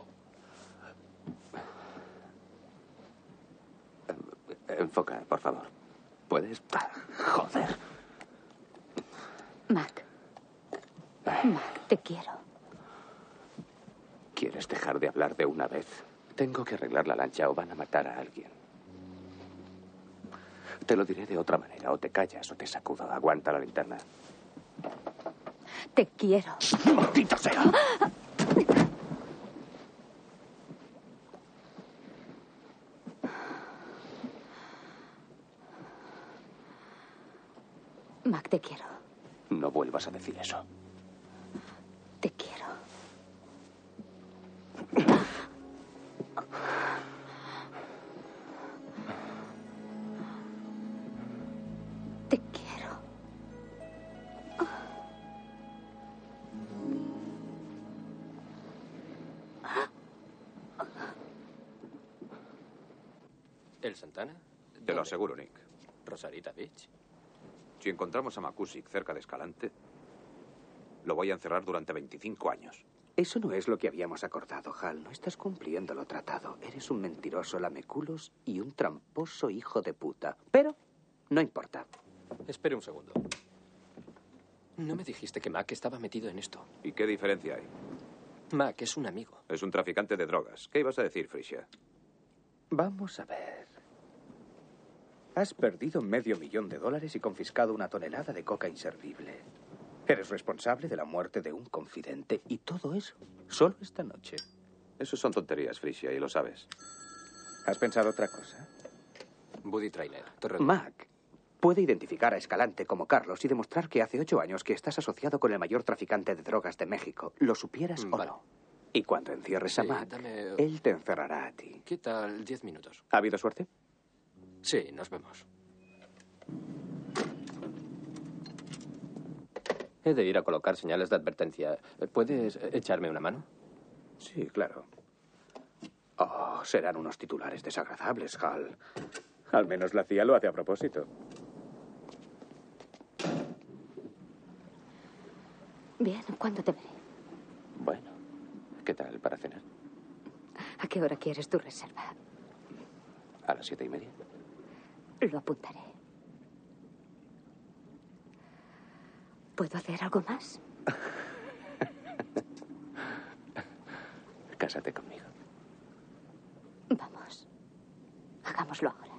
Enfoca, por favor. ¿Puedes? Joder.
Mac. Mac, te quiero.
¿Quieres dejar de hablar de una vez? Tengo que arreglar la lancha o van a matar a alguien. Te lo diré de otra manera. O te callas o te sacudo. Aguanta la linterna.
Te quiero.
¡Maldita sea!
Mac, te quiero.
No vuelvas a decir eso.
Te quiero.
¿El Santana?
Te lo aseguro, Nick.
¿Rosarita Beach?
Si encontramos a McCusick cerca de Escalante, lo voy a encerrar durante veinticinco años.
Eso no es lo que habíamos acordado, Hal. No estás cumpliendo lo tratado. Eres un mentiroso lameculos y un tramposo hijo de puta. Pero no importa.
Espere un segundo. No me dijiste que Mac estaba metido en esto.
¿Y qué diferencia hay?
Mac es un amigo.
Es un traficante de drogas. ¿Qué ibas a decir, Frisia?
Vamos a ver. Has perdido medio millón de dólares y confiscado una tonelada de coca inservible. Eres responsable de la muerte de un confidente y todo eso solo esta noche.
Eso son tonterías, Frisia, y lo sabes.
¿Has pensado otra cosa?
Buddy Trainer.
Mac puede identificar a Escalante como Carlos y demostrar que hace ocho años que estás asociado con el mayor traficante de drogas de México. ¿Lo supieras o no? Y cuando encierres
Sí,
a Mac,
dame-
él te encerrará a ti.
¿Qué tal diez minutos?
¿Ha habido suerte?
Sí, nos vemos. He de ir a colocar señales de advertencia. ¿Puedes echarme una mano?
Sí, claro. Oh, serán unos titulares desagradables, Hal. Al menos la C I A lo hace a propósito.
Bien, ¿cuándo te veré?
Bueno, ¿qué tal para cenar?
¿A qué hora quieres tu reserva?
¿A las siete y media?
Lo apuntaré. ¿Puedo hacer algo más?
Cásate conmigo.
Vamos. Hagámoslo ahora.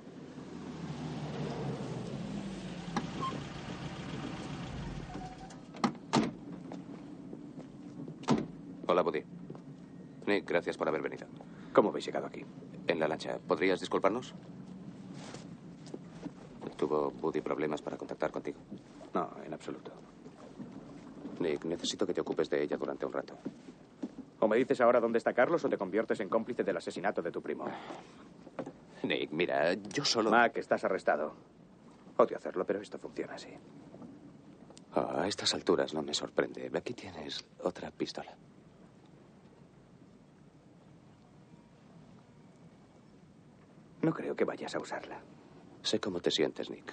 Hola, Buddy. Nick, gracias por haber venido.
¿Cómo habéis llegado aquí?
En la lancha. ¿Podrías disculparnos? ¿Tuvo Buddy problemas para contactar contigo?
No, en absoluto.
Nick, necesito que te ocupes de ella durante un rato.
O me dices ahora dónde está Carlos o te conviertes en cómplice del asesinato de tu primo.
Nick, mira, yo solo...
Mac, estás arrestado. Odio hacerlo, pero esto funciona así.
Oh, a estas alturas no me sorprende. Aquí tienes otra pistola.
No creo que vayas a usarla.
Sé cómo te sientes, Nick.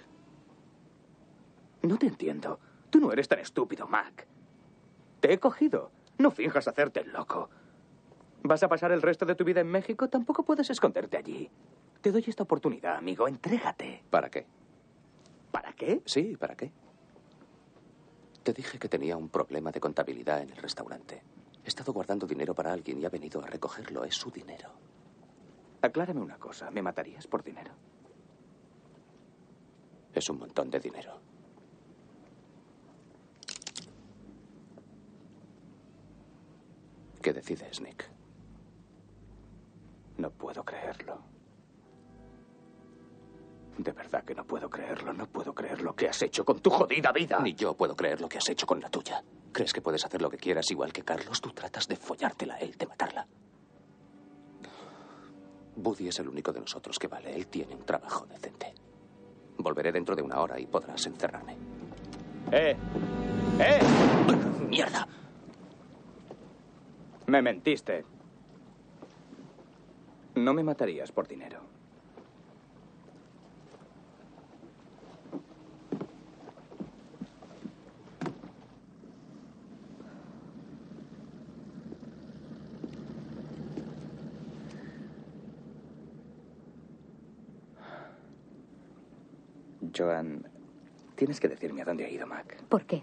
No te entiendo. Tú no eres tan estúpido, Mac. Te he cogido. No finjas hacerte el loco. ¿Vas a pasar el resto de tu vida en México? Tampoco puedes esconderte allí. Te doy esta oportunidad, amigo. Entrégate.
¿Para qué?
¿Para qué?
Sí, ¿para qué? Te dije que tenía un problema de contabilidad en el restaurante. He estado guardando dinero para alguien y ha venido a recogerlo. Es su dinero.
Aclárame una cosa. ¿Me matarías por dinero?
Es un montón de dinero. ¿Qué decides, Nick?
No puedo creerlo. De verdad que no puedo creerlo. No puedo creer lo que has hecho con tu jodida vida.
Ni yo puedo creer lo que has hecho con la tuya. ¿Crees que puedes hacer lo que quieras igual que Carlos? Tú tratas de follártela a él, de matarla. Buddy es el único de nosotros que vale. Él tiene un trabajo decente. Volveré dentro de una hora y podrás encerrarme.
¡Eh! ¡Eh!
¡Mierda!
Me mentiste. No me matarías por dinero. Joan, tienes que decirme a dónde ha ido Mac.
¿Por qué?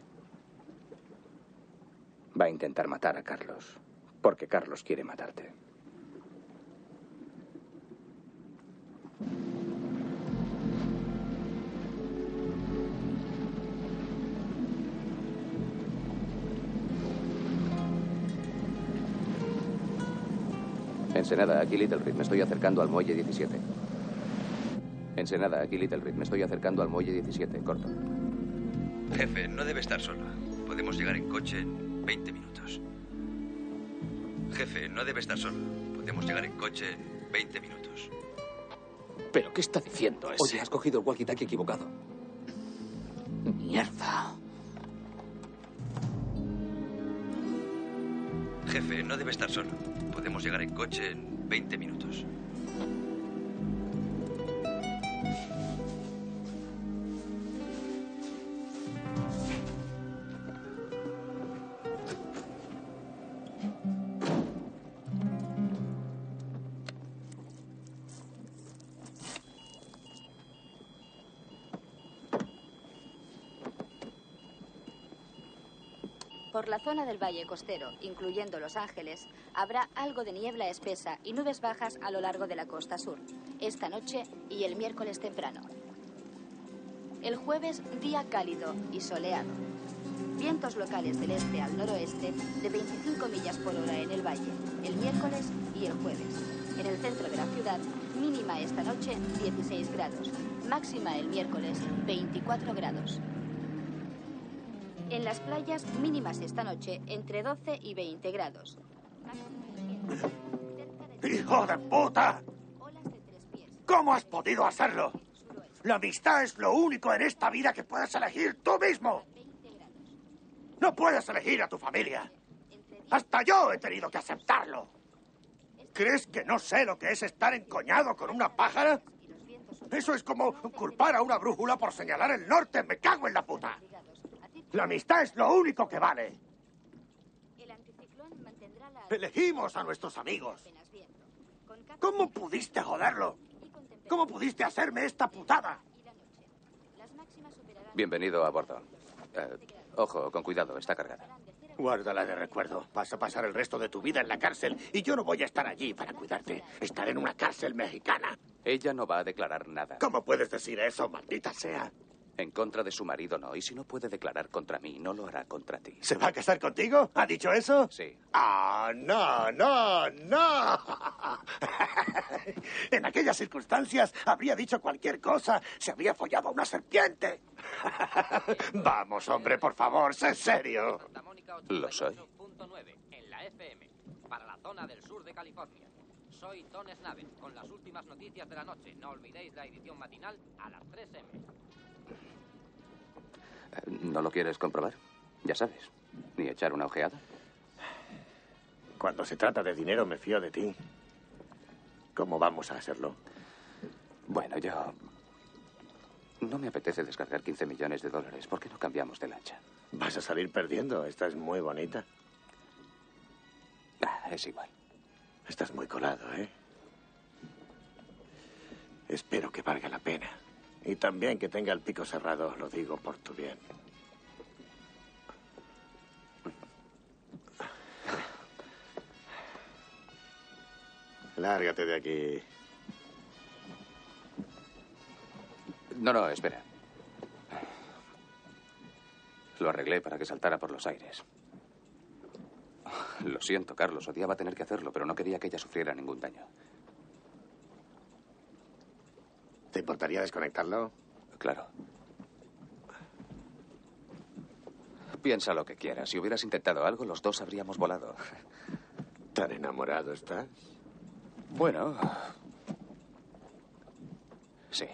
Va a intentar matar a Carlos. Porque Carlos quiere matarte.
Ensenada, aquí Little Reed. Me estoy acercando al muelle diecisiete. Ensenada, aquí Little Reed. Me estoy acercando al muelle diecisiete. Corto.
Jefe, no debe estar solo. Podemos llegar en coche en veinte minutos. Jefe, no debe estar solo. Podemos llegar en coche en veinte minutos.
¿Pero qué está diciendo ese?
Oye, has cogido el walkie-talkie equivocado.
Mierda.
Jefe, no debe estar solo. Podemos llegar en coche en veinte minutos.
Por la zona del Valle Costero, incluyendo Los Ángeles, habrá algo de niebla espesa y nubes bajas a lo largo de la costa sur, esta noche y el miércoles temprano. El jueves, día cálido y soleado. Vientos locales del este al noroeste de veinticinco millas por hora en el valle, el miércoles y el jueves. En el centro de la ciudad, mínima esta noche dieciséis grados, máxima el miércoles veinticuatro grados. En las playas, mínimas esta noche entre doce y veinte grados.
¡Hijo de puta! ¿Cómo has podido hacerlo? La amistad es lo único en esta vida que puedes elegir tú mismo. No puedes elegir a tu familia. Hasta yo he tenido que aceptarlo. ¿Crees que no sé lo que es estar encoñado con una pájara? Eso es como culpar a una brújula por señalar el norte. ¡Me cago en la puta! La amistad es lo único que vale. Elegimos a nuestros amigos. ¿Cómo pudiste joderlo? ¿Cómo pudiste hacerme esta putada?
Bienvenido a bordo. Eh, ojo, con cuidado, está cargada.
Guárdala de recuerdo. Vas a pasar el resto de tu vida en la cárcel y yo no voy a estar allí para cuidarte. Estaré en una cárcel mexicana.
Ella no va a declarar nada.
¿Cómo puedes decir eso, maldita sea?
En contra de su marido no, y si no puede declarar contra mí, no lo hará contra ti.
¿Se va a casar contigo? ¿Ha dicho eso?
Sí.
¡Ah, no, no, no! En aquellas circunstancias habría dicho cualquier cosa. Se habría follado a una serpiente. Vamos, hombre, por favor, sé serio.
Lo soy.
En la F M, para la zona del sur de California. Soy Tom Snaven, con las últimas noticias de la noche. No olvidéis la edición matinal a las tres eme.
¿No lo quieres comprobar? Ya sabes. ¿Ni echar una ojeada?
Cuando se trata de dinero me fío de ti. ¿Cómo vamos a hacerlo?
Bueno, yo... No me apetece descargar quince millones de dólares. ¿Por qué no cambiamos de lancha?
Vas a salir perdiendo. Esta es muy bonita.
Ah, es igual.
Estás muy colado, ¿eh? Espero que valga la pena. Y también que tenga el pico cerrado, lo digo por tu bien. Lárgate de aquí.
No, no, espera. Lo arreglé para que saltara por los aires. Lo siento, Carlos. Odiaba tener que hacerlo, pero no quería que ella sufriera ningún daño.
¿Te importaría desconectarlo?
Claro. Piensa lo que quieras. Si hubieras intentado algo, los dos habríamos volado.
¿Tan enamorado estás?
Bueno... Sí.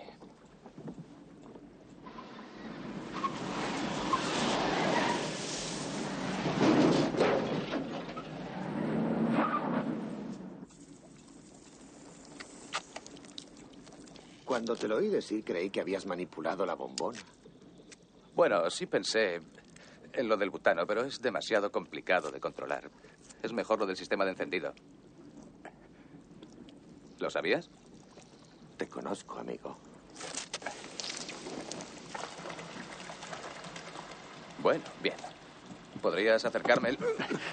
Cuando te lo oí decir, creí que habías manipulado la bombona.
Bueno, sí pensé en lo del butano, pero es demasiado complicado de controlar. Es mejor lo del sistema de encendido. ¿Lo sabías?
Te conozco, amigo.
Bueno, bien. ¿Podrías acercarme el...?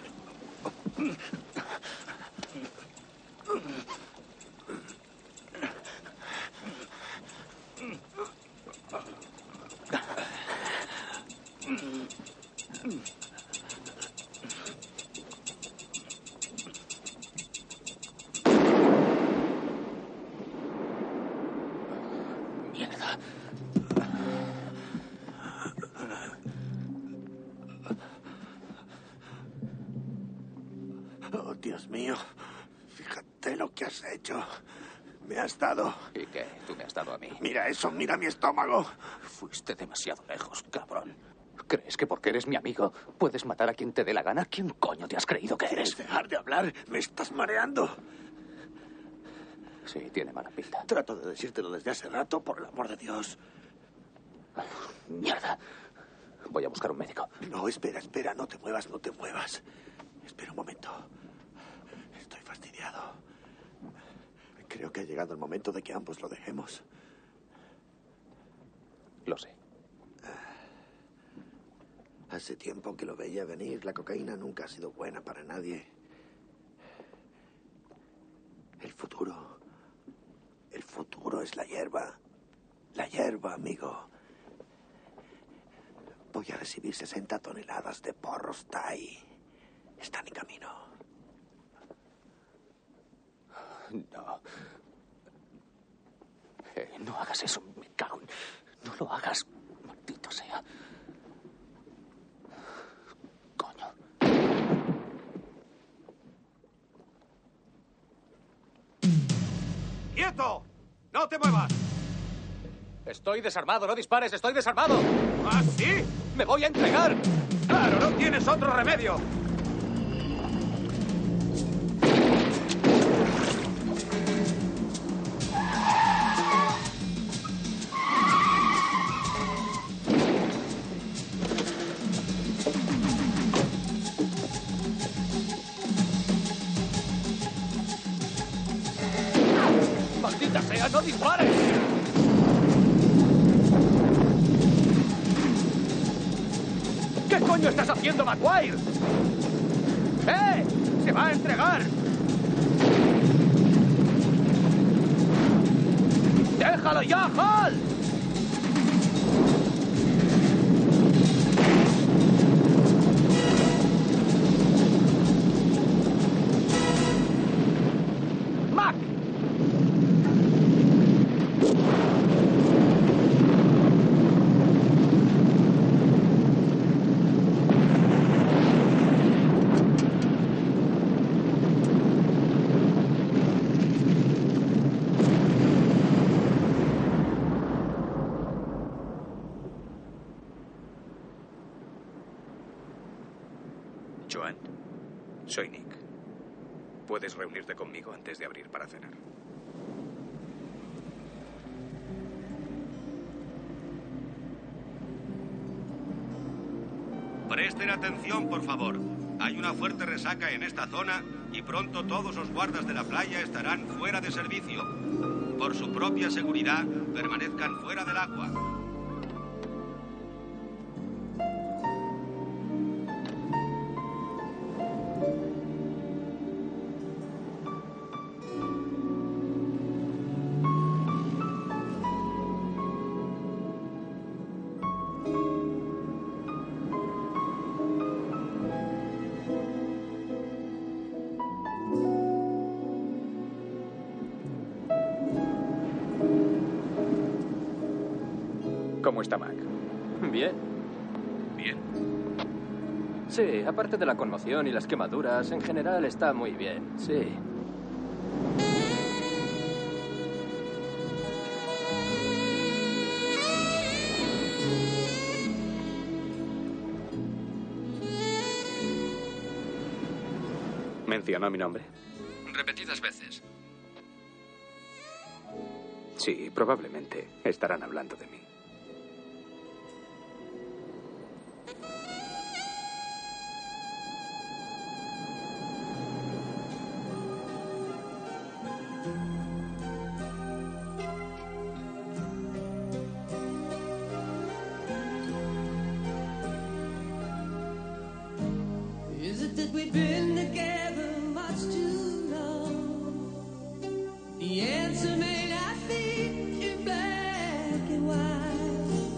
Mierda.
Oh, Dios mío. Fíjate lo que has hecho. Me has dado...
¿Y qué? Tú me has dado a mí.
Mira eso, mira mi estómago.
Fuiste demasiado lejos, cabrón. ¿Crees que porque eres mi amigo puedes matar a quien te dé la gana? ¿Quién coño te has creído que eres?
¿Quieres dejar de hablar? Me estás mareando.
Sí, tiene mala pinta.
Trato de decírtelo desde hace rato, por el amor de Dios.
Ay, mierda. Voy a buscar un médico.
No, espera, espera. No te muevas, no te muevas. Espera un momento. Estoy fastidiado. Creo que ha llegado el momento de que ambos lo dejemos.
Lo sé.
Hace tiempo que lo veía venir. La cocaína nunca ha sido buena para nadie. El futuro... El futuro es la hierba. La hierba, amigo. Voy a recibir sesenta toneladas de porros Thai. Están en camino.
No. Eh, no hagas eso, me cago en... No lo hagas, maldito sea. Coño.
¡Quieto! ¡No te muevas!
Estoy desarmado, no dispares, estoy desarmado.
¿Ah, sí?
¡Me voy a entregar!
¡Claro, no tienes otro remedio!
¡Maldita sea, no dispares! ¿Qué coño estás haciendo, Maguire? ¡Eh! ¡Se va a entregar! ¡Déjalo ya, Hal! ¡Mac!
Joan, soy Nick. Puedes reunirte conmigo antes de abrir para cenar.
Presten atención, por favor. Hay una fuerte resaca en esta zona y pronto todos los guardas de la playa estarán fuera de servicio. Por su propia seguridad, permanezcan fuera del agua.
¿Cómo está Mac?
Bien.
¿Bien?
Sí, aparte de la conmoción y las quemaduras, en general está muy bien, sí.
¿Mencionó mi nombre?
Repetidas veces.
Sí, probablemente estarán hablando de mí.
Is it that we've been together much too long? The answer may not be in black and white.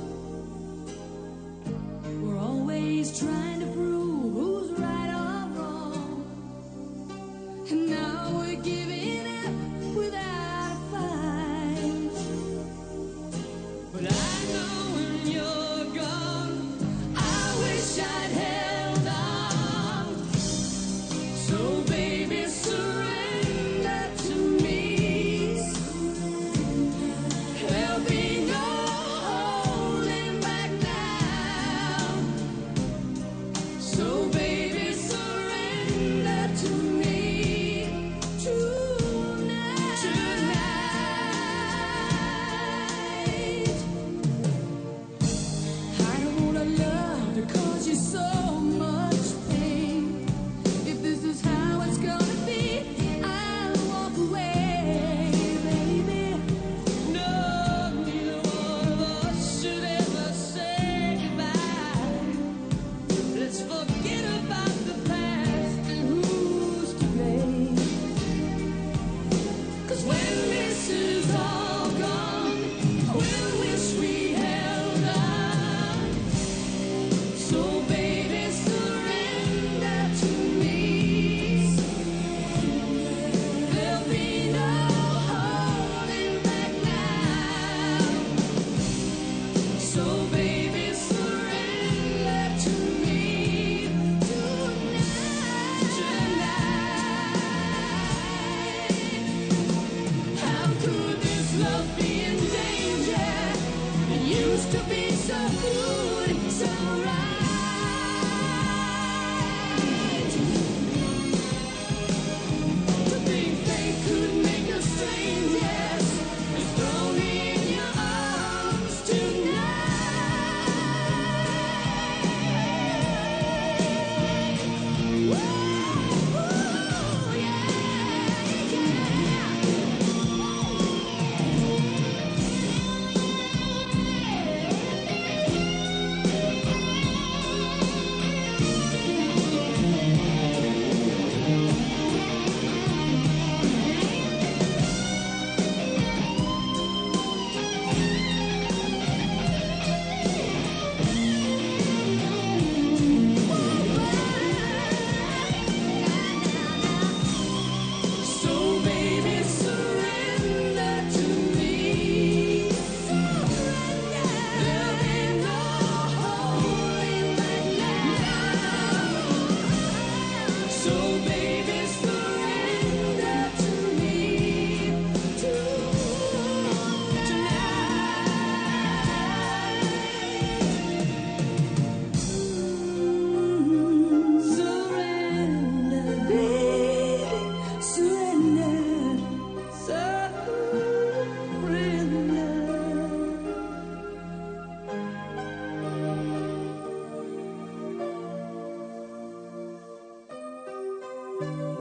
We're always trying to prove who's right or wrong. And now we're giving up without a fight. But I know when you're gone, I wish I'd held on. So baby, surrender to me. There'll be no holding back now. Thank you.